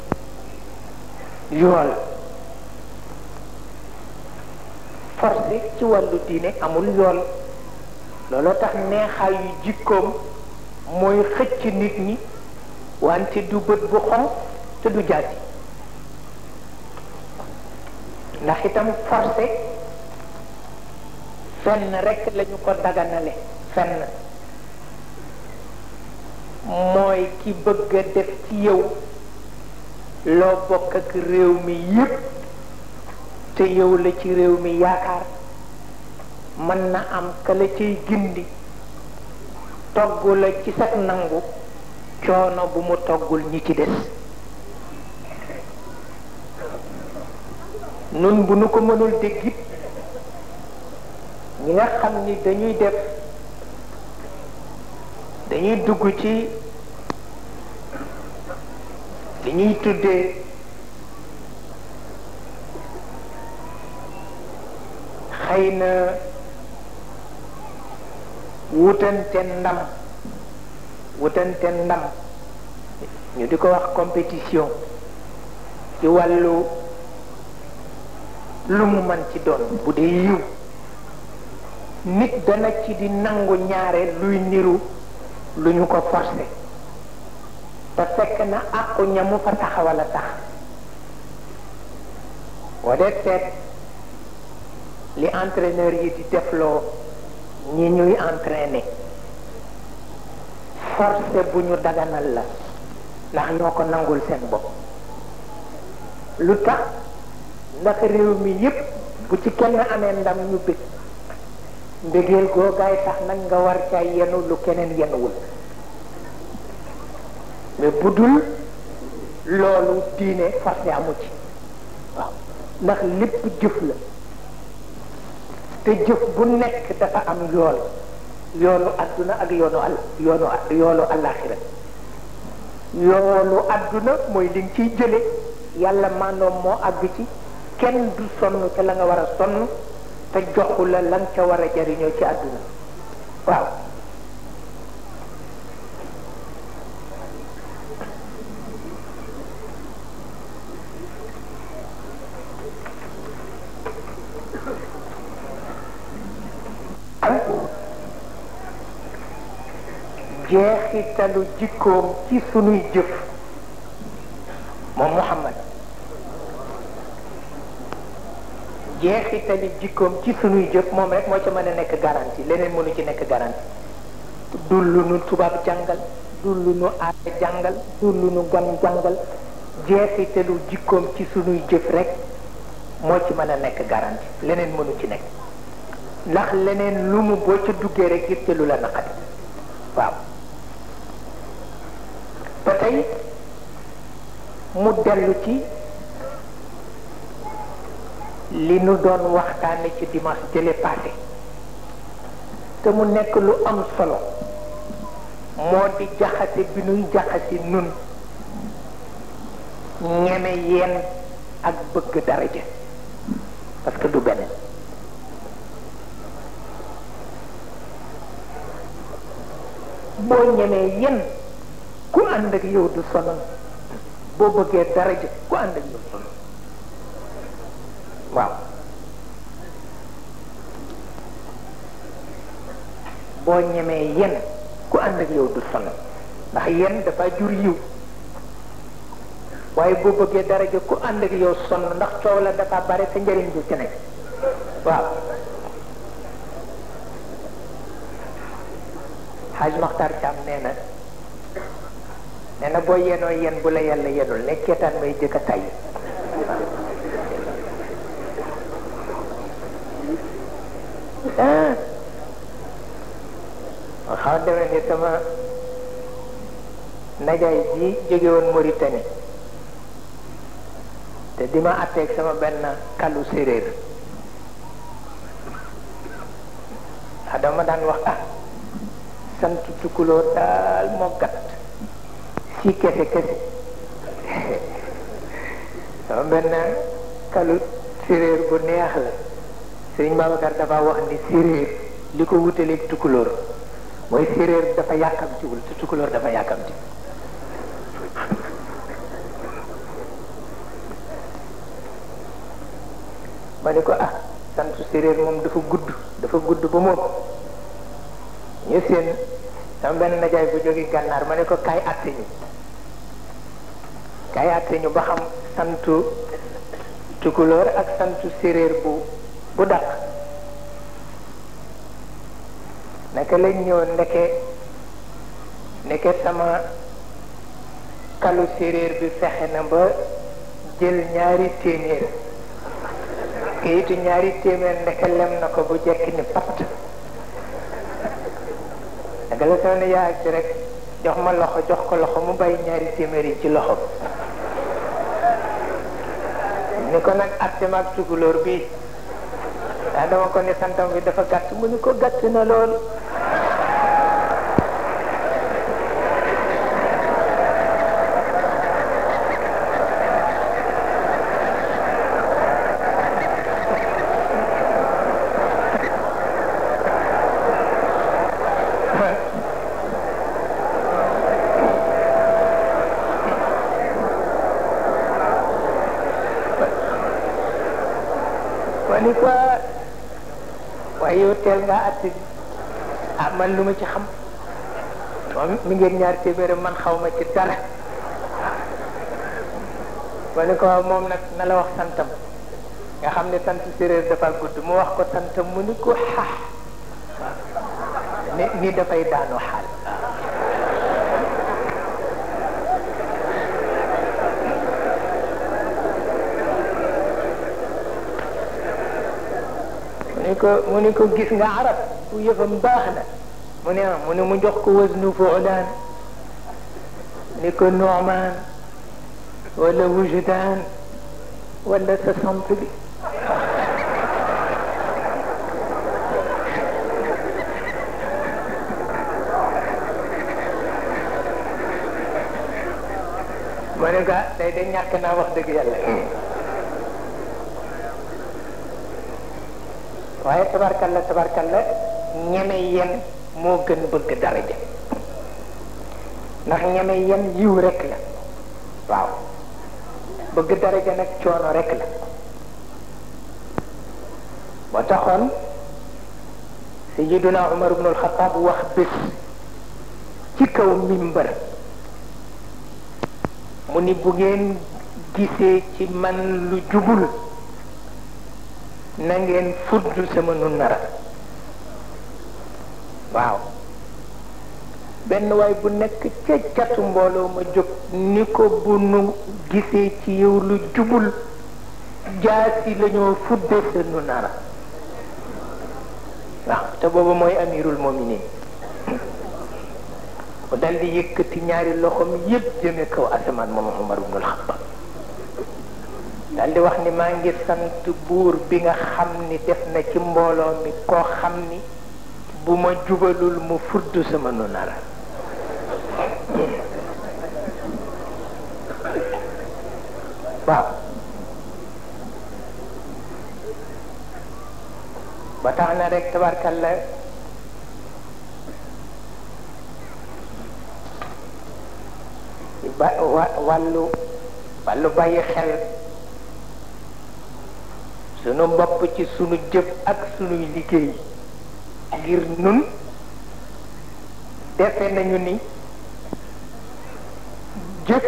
yool forcé ci wàllu diine amul yool looloo tax neexaay yu jikkoom mooy xëcc nit ñi wante du bët bu xonq te du jaati ndax itam forcé fenn rekk lañu ko daganale fenn mooy ki bëgg a def ci yow loo bokk ak réew mi yépp te yow la ci réew mi yaakaar mën na am ka la ciy gindi togg la ci sag nangu coono bu mu toggul ñi ci des nun bu nu ko mënul déggit ñi nga xam ni dañuy def dañuy dugg ci li ñuy tuddee xëy na wutante ndam wutante ndam ñu di ko wax compétition ci wàllu lu mu mën ci doon bu dee yiw nit dana ci di nangu ñaare luy niru lu ñu ko forcé te fekk na àqu ñamu fa taxawal a tax boo dee seet li entraîneur yi di defloo ñi ñuy entraîner forcé bu ñu daganal la ndax ñoo ko nangul seen bopp lu tax ndax réew mi yépp bu ci kenn amee ndam ñu bëgg mbégeel googaay tax nag nga war ca yenu lu keneen yenuwul mais bu dul loolu diine forcé amu ci waaw ndax lépp jëf la te jëf bu nekk dafa am yool yoolu adduna ak yoonu al yoonu yoolu alaxira yoolu adduna mooy li nga ciy jële yàlla maandoom moo àgg ci kenn du sonn ca la nga war a sonn te joxu la lan ca war a jariñoo ci àdduna waaw jeexitalu jikkoom ci sunuy jëf moom Muhammad jeexitali jikkoom ci sunuy jëf moom rek moo ca mën a nekk garantie leneen mënu ci nekk garantie dul lu nu tubaab jàngal dul lu nu aada jàngal dul lu nu gan jàngal jeexitalu jikkoom ci sunuy jëf rek moo ci mën a nekk garantie leneen mënu ci nekk ndax leneen lu mu boo ca duggee rek yëpp te lu la naqari waaw ba tey mu dellu ci li nu doon waxtaane ci dimanche jële passé te mu nekk lu am solo moo di jaxase bi nuy jaxase nun ñeme yeen ak bëgg daraja parce que du beneen boo ñemee yeen ku ànd ak yow du sonal boo bëggee daraja ku ànd ak yow sonal waaw boo ñemee yen ku ànd ak yow du sonal ndax yen dafa jur yiw waaye boo bëggee daraja ku ànd ak yow sonn ndax coow la dafa bare te njëriñ du ci nekk waaw Haj Maxtar Caam nee na nee na boo yenoo yen bu la yàlla yenul ne keetaan may jëkk a tay ah xaw demee ni sama najaay ji jóge woon Mauritanie te di ma atteeg sama benn kalu séréer ah dama daan wax ah sant tukulóor daal moo gàtt si kese kese sama benn kalu séréer bu neex la Sëriñ Babacar dafa wax ni séréer li ko wutaleeg tukulóor mooy séréer dafa yàkkamtiwul te tukulóor dafa yàkkamti ma ne ko ah sant séréer moom dafa gudd dafa gudd ba moom ñu seen sama benn najaay bu jóge gànnaar ma ne ko kaay àtte ñu kaay àtte ñu ba xam santu tukulóor ak santu séréer bu bu dàq naka lañ ñëw ndeke ndeke sama kalu séréer bi fexe na ba jël ñaari téeméer kayitu ñaari téeméer ndeke lem na ko bu jekk ni patt naka la sama ne yaa ci rek jox ma loxo jox ko loxo mu bàyyi ñaari téeméer yi ci loxo ni ko nag atte maag tukulóor bi daa dama ko ne santam bi dafa gàtt mu ni ko gàtt na lool ni ko waaye yow teel nga àtte ah man lu ma ci xam moom mi ngeen ñaar téeméer man xaw ma ci dara ma ni ko moom nag na la wax santam nga xam ne sant séréer dafa gudd mu wax ko santam mu ni ko xaax ni ni dafay daanu xaal mu ni ko gis nga arab ku yëfam baax na mu ne mu ne mu jox ko wasnu fuulaan ni ko noomaan wala wujdaan wala sa sant bi ma ne ko day de ñàkk naa wax dëgg yàlla waaye tabarkalla tabarkalla ñeme yen moo gën bëgg daraja ndax ñeme yen yiw rek la waaw bëgg daraja nag coono rek la moo taxoon Sayyiduna Umar ibn al-Khattab wax bés ci kaw mimbar mu ni bu ngeen gisee ci man lu jubul na ngeen fudd sama nu nara waaw benn waay bu nekk ca catu mbooloo ma jóg ni ko bu nu gisee ci yow lu jubul jaasi lañoo fudde sa nu nara waaw te booba mooy amirul mominin mu dal di yëkkati ñaari loxoom yépp jëme kaw asamaan moom Umar ibn al-Khattab dal di wax ni maa ngi sant buur bi nga xam ni def na ci mbooloo mi koo xam ni bu ma jubalul mu fudd sama nu nara waaw ba tax na rek tabarkalla ba wa wàllu wàllu bàyyi xel sunu bopp ci sunu jëf ak sunuy liggéey ngir nun defe nañu ni jëf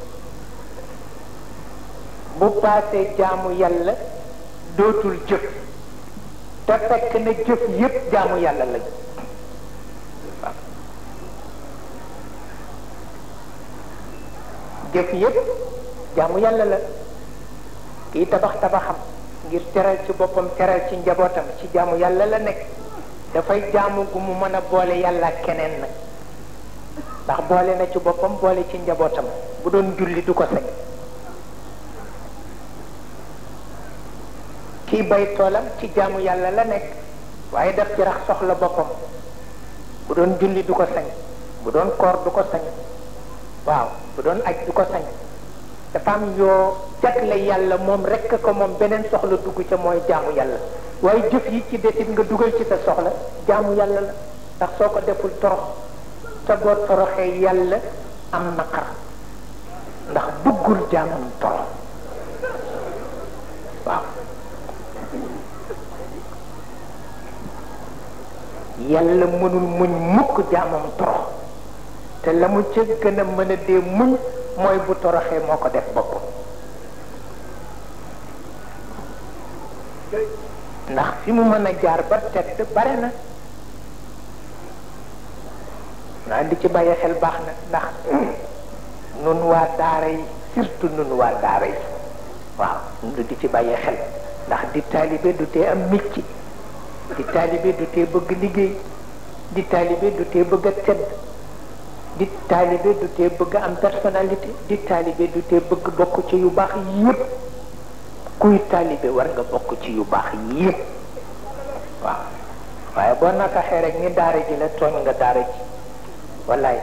bu paasee jaamu yàlla dootul jëf te fekk na jëf yépp jaamu yàlla lañu waaw jëf yépp jaamu yàlla la kii tabax tabaxam ngir teral ci boppam teral ci njabootam ci jaamu yàlla la nekk dafay jaamu gu mu mën a boole yàlla ak keneen nag ndax boole na ci boppam boole ci njabootam bu doon julli du ko sañ kii bay toolam ci jaamu yàlla la nekk waaye daf ci rax soxla boppam bu doon julli du ko sañ bu doon koor du ko sañ waaw bu doon aj du ko sañ dafa am yoo jagle yàlla moom rekk ko moom beneen soxla dugg ca mooy jaamu yàlla waaye jëf yi ci desit nga dugal ci sa soxla jaamu yàlla la ndax soo ko deful torox te boo toroxee yàlla am naqar ndax bëggul jaamam torox waaw yàlla mënul muñ mukk jaamam torox te la mu ca gën a mën a dee muñ mooy bu toroxee moo ko def boppam ndax fi mu mën a jaar ba tedd bare na naa di ci bàyyi xel baax na ndax nun waa daara yi surtout nun waa daara yi waaw nu di ci bàyyi xel ndax di taalibe du tee am micc di taalibe du tee bëgg liggéey di taalibe du tee bëgg a tedd di taalibe du tee bëgg am personnalité di taalibe du tee bëgg bokk ci yu baax yépp kuy taalibe war nga bokk ci yu baax yépp waaw waaye boo nakaxee rek ni daara ji la tooñ nga daara ji wallaay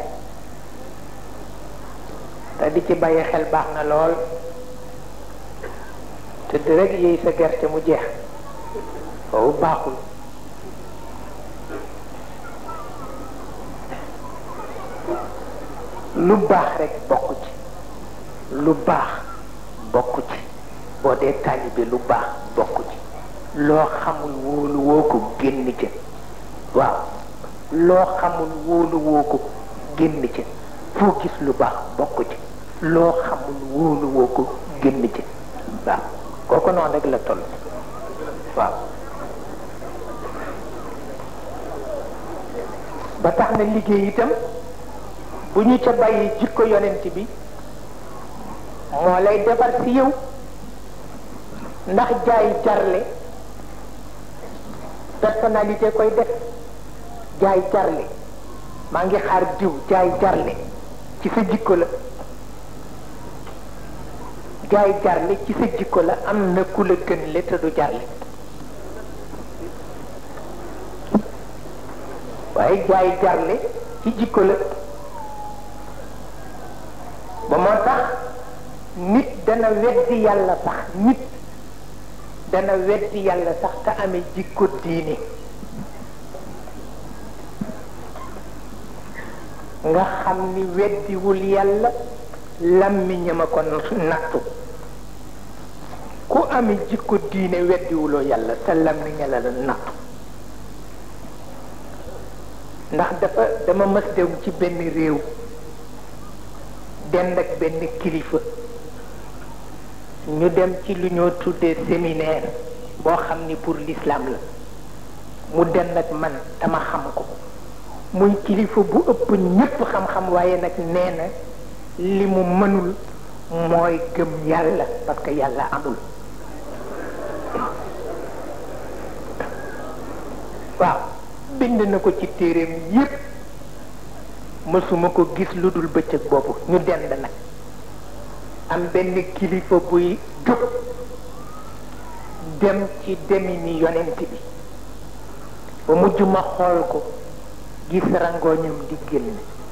te di ci bàyyi xel baax na lool te di rek yéey sa gerte mu jeex foofu baaxul lu baax rek bokk ci lu baax bokk ci boo dee taalibe lu baax bokk ci loo xamul wóolu woo ko génn ca waaw loo xamul wóolu woo ko génn ca foo gis lu baax bokk ci loo xamul wóolu woo ko génn ca waaw kooku noonu rek la toll waaw ba tax na liggéey itam bu ñu ca bàyyi jikko yonent bi moo lay defar ci yow ndax jaay jarle personnalité koy def jaay jarle maa ngi xaar diw jaay jarle ci sa jikko la jaay jarle ci sa jikko la am na ku la gën le te du jarle waaye jaay jarle ci jikko la ba moo tax nit dana weddi yàlla sax nit dana weddi yàlla sax te amee jikko diine nga xam ni weddiwul yàlla làmmiñam a ko nattu ku amee jikko diine weddiwuloo yàlla sa làmmiñ la la nattu ndax dafa dama mës dem ci benn réew dend ak benn kilifa ñu dem ci lu ñoo tuddee séminaire boo xam ni pour l'islam la mu dend ak man dama xam ko muy kilifa bu ëpp ñépp xam-xam waaye nag nee na li mu mënul mooy gëm yàlla parce que yàlla amul waaw bind na ko ci téereem yépp mësuma ko gis lu dul bëccëg boobu ñu dend nag am benn kilifa buy jóg dem ci demi ni yonent bi ba mujj ma xool ko gis rangooñam di génn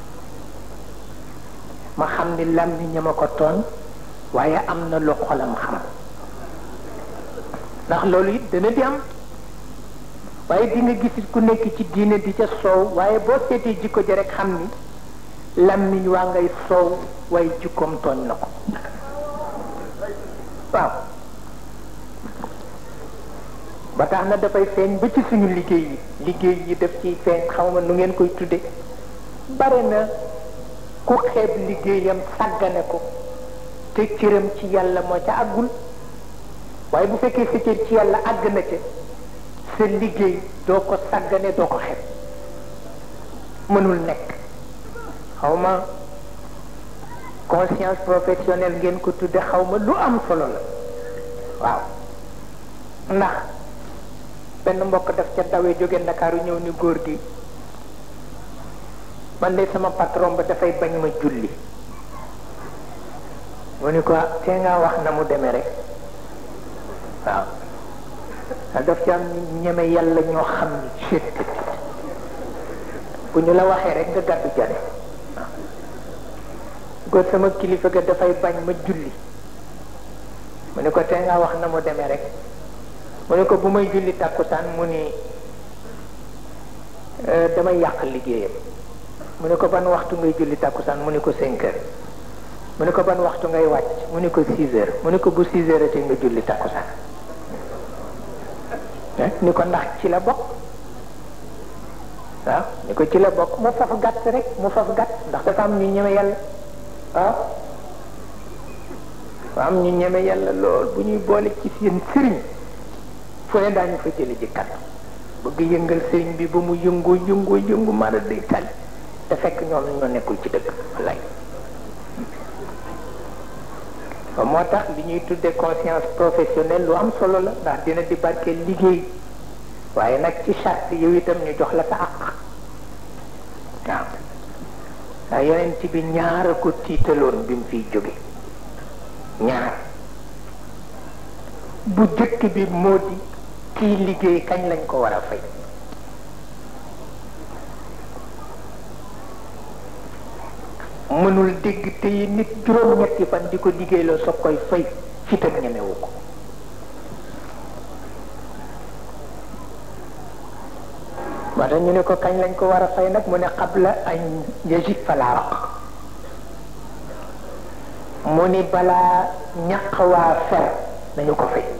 ma xam ni làmmiñam a ko tooñ waaye am na lu xolam xam ndax loolu it dana di am waaye di nga gis ku nekk ci diine di ca soow waaye boo seetee jikko ji rek xam ni làmmiñ waa ngay soow waaye jikkoom tooñ na ko waaw ba tax na dafay feeñ ba ci suñu liggéey yi liggéey yi daf ciy feeñ xaw ma nu ngeen koy tudde bare na ku xeeb liggéeyam sàggane ko te cëram ci yàlla moo ca àggul waaye bu fekkee sa cër ci yàlla àgg na ca sa liggéey doo ko sàggane doo ko xeeb mënul nekk xaw ma conscience professionnelle ngeen ko tudde xaw ma lu am solo la waaw ndax benn mbokk daf ca dawee jóge Ndakaaru ñëw ni góor gi man de sama patron ba dafay bañ ma julli mu ni ko te nga wax na mu demee rek waaw daf ci am ñeme yàlla ñoo xam ni cét bu ñu la waxee rek nga gàddu jane ko sama kilifa ga dafay bañ ma julli mu ni ko te nga wax na mu demee rek mu ni ko bu may julli tàkkusaan mu ni damay yàq liggéeyam mu ni ko ban waxtu ngay julli tàkkusaan mu ni ko cinq heures mu ni ko ban waxtu ngay wàcc mu ni ko six heures mu ni ko bu six heures te nga julli tàkkusaan ni ko ndax ci la bokk waaw ni ko ci la bokk mu faf gàtt rek mu faf gàtt ndax dafa am ñu ñeme yàlla waaw dafa am ñu ñeme yàlla lool bu ñuy boole ci seen sëriñ fu ne daañu fa jële ji kat bëgg yëngal sëriñ bi ba mu yëngoo yëngoo yëngu mara day tali te fekk ñoom ñoo nekkul ci dëkk wallaay ba moo tax li ñuy tuddee conscience professionnelle lu am solo la ndax dina di barkeel liggéey waaye nag ci charte yow itam ñu jox la sa àq waaw waaye yonent bi ñaar a ko tiitaloon bi mu fiy jóge ñaar bu jëkk bi moo di kii liggéey kañ lañ ko war a fay mënul dégg te yi nit juróom-ñetti fan di ko liggéey loo soog koy fay fitam ñemewu ko ba tax ñu ne ko kañ lañ ko war a fay nag mu ne qabla an yajif falaaq mu ni balaa ñaq waa fer nañu ko fay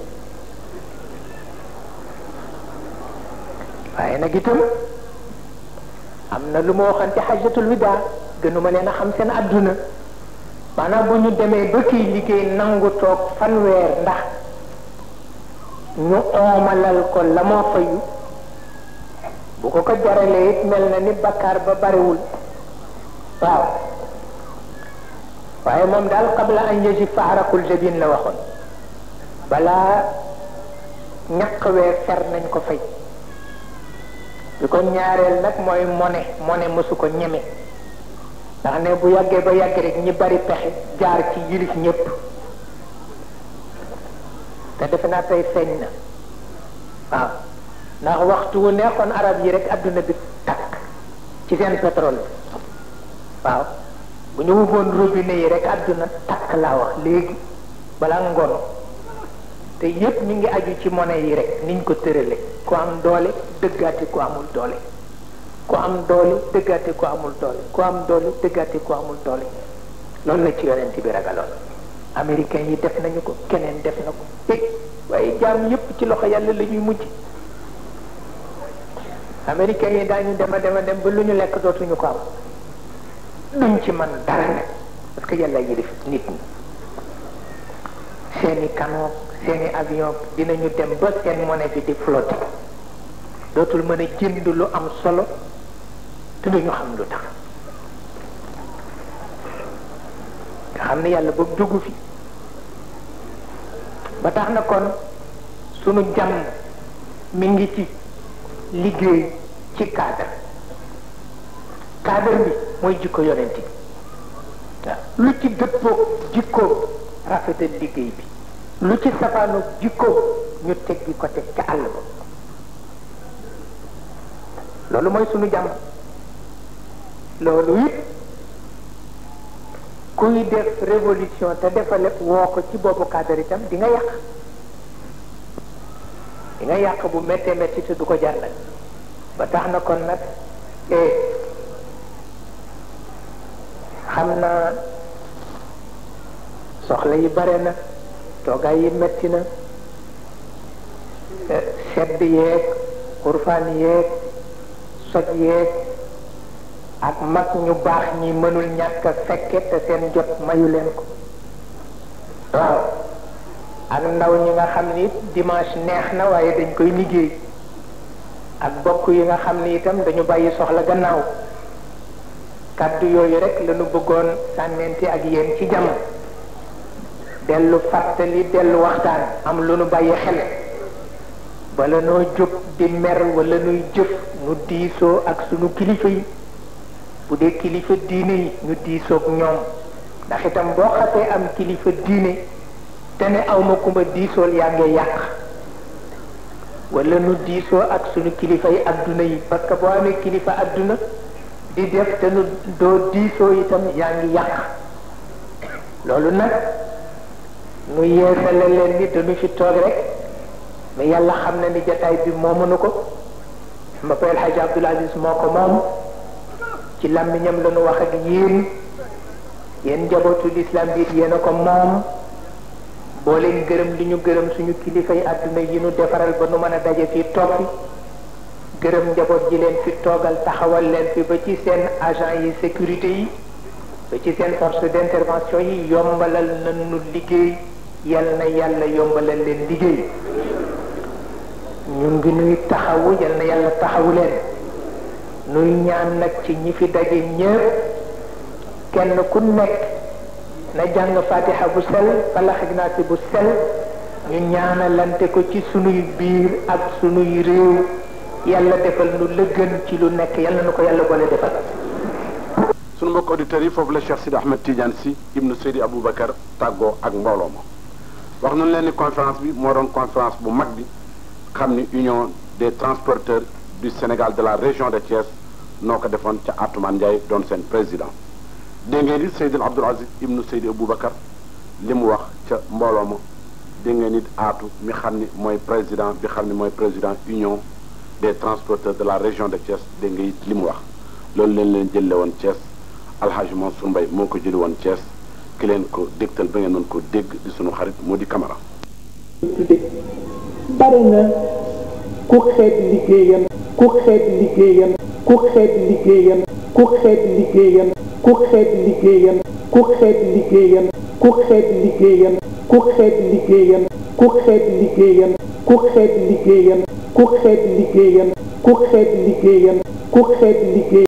waaye nag itam am na lu ma waxoon ci xajjatul widaa gënuma leen a xam seen adduna maanaam bu ñu demee ba kii liggéey nangu toog fanweer ndax ñu oomalal ko la moo fayu bu ko ko jaralee it mel na ni bakkaar ba bariwul waaw waaye moom daal qabla an yajifa araqul jabin la waxoon balaa ñaq wee fer nañ ko fay bi ko ñaareel nag mooy mone mone mësu ko ñeme ndax ne bu yàggee ba yàgg rek ñi bari pexe jaar ci yilif ñépp te defe naa tey feeñ na waaw ndax waxtu wu neexoon arab yi rek adduna bi takk ci seen pétrole waaw bu ñu ubboon robinet yi rek àdduna takk laa wax léegi balaa ngoon te yépp ñu ngi aju ci monnaie yi rek niñ ko tërale ku am doole dëggaate ku amul doole ku am doole dëggaate ku amul doole ku am doole dëggaate ku amul doole loolu la ci yonent bi ragaloon américains yi def nañu ko keneen def na ko te waaye jaam yépp ci loxo yàlla la ñuy mujj américains yi daañu dema dema dem ba lu ñu lekk dootuñu ko am duñ ci mën dara nag parce que yàlla yi def nit ñi seeni canon seeni avion dinañu dem ba seen monnaie bi di flotter dootul mën a jënd lu am solo te duñu xam lu tax nga xam ne yàlla boobu jógu fi ba tax na kon sunu jàmm mi ngi ci liggéey ci cadre cadre bi mooy jikko yonent bi waaw lu ci dëppoo jikkoo rafetal liggéey bi lu ci safaanu jikkoo ñu teggi ko teg ca àll ba loolu mooy sunu jàmm loolu it kuy def révolution te defale woo ko ci boobu cadre itam di nga yàq di nga yàq bu méttee métti te du ko jàllal ba tax na kon nag xam naa soxla yi bare na toogaay yi metti na sedd yeeg xurfaan yeeg soj yeeg ak mag ñu baax ñi mënul ñàkk a fekke te seen jot mayu leen ko waaw ak ndaw ñi nga xam ni dimanche neex na waaye dañ koy liggéey ak bokk yi nga xam ni itam dañu bàyyi soxla gannaaw kàddu yooyu rek lañu bëggoon sànnente ak yéen ci jàmm dellu fàttali dellu waxtaan am lu nu bàyyi xel bala noo jóg di mer wala nuy jëf nu diisoo ak sunu kilifa yi bu dee kilifa diine yi ñu diisoog ñoom ndax itam boo xasee am kilifa diine te ne awma kumba diisool yaa ngi yàq wala nu diisoo ak sunu kilifa yi adduna yi parce que boo amee kilifa adduna di def te nu doo diisoo itam yaa ngi yàq loolu nag nu yeesale leen ni dañu fi toog rek mais yàlla xam na ni jataay bi moomuñu ko ma koy El Hadj Abdoul Aziz moo ko moom ci làmmiñam la nu wax ak yéen yéen njabootu l'islam bi yéen a ko moom boo leen gërëm li ñu gërëm suñu kilifa yi àdduna yi nu defaral ba nu mën a daje fii toog fi gërëm njaboot ji leen fi toogal taxawal leen fi ba ci seen agent yi sécurité yi ba ci seen force d'intervention yi yombalal nañu liggéey yal na yàlla yombalal leen liggéey ñu ngi nuy taxawu yal na yàlla taxawu leen nuy ñaan nag ci ñi fi daje ñépp kenn ku nekk na jàng fatiha bu sel falax ak naasi bu sel ñu ñaanalante ko ci sunuy biir ak sunuy réew yàlla defal nu lëgën ci lu nekk yàlla na ko yàlla boole defal. sunu mbokk auditeurs yi foofu la Cheikh Sidi Ahmed Tidiane Sy ibnu Seydi Aboubacar tàggoo ak mbooloo ma wax nañu leen ni conférence bi moo doon conférence bu mag bi xam ni union des transporteurs du Sénégal de la région de Thiès noo ko defoon ca Atoumane Ndiaye doon seen président dégg ngeen it Seydi Abdoul Aziz ibnu Seydi Aboubacar li mu wax ca mbooloo ma dégg ngeen it aatu mi xam ni mooy président bi xam ni mooy président union des transporteurs de la région de Thiès dégg nga it li mu wax loolu leen leen jëlle woon Thiès Alhaji Mansour Mbaye moo ko jëli woon Thiès ki leen ko dégtal ba ngeen mën ko dégg di sunu xarit moo di Camara. bari na ku xeet liggéeyam ku xeet liggéeyam ku xeet liggéeyam ku xeet liggéeyam ku xeet liggéeyam ku xeet liggéeyam ku xeet liggéeyam ku xeet liggéeyam ku xeet liggéeyam ku xeet liggéeyam ku xeet liggéeyam ku xeet liggéeyam ku xeet liggéeyam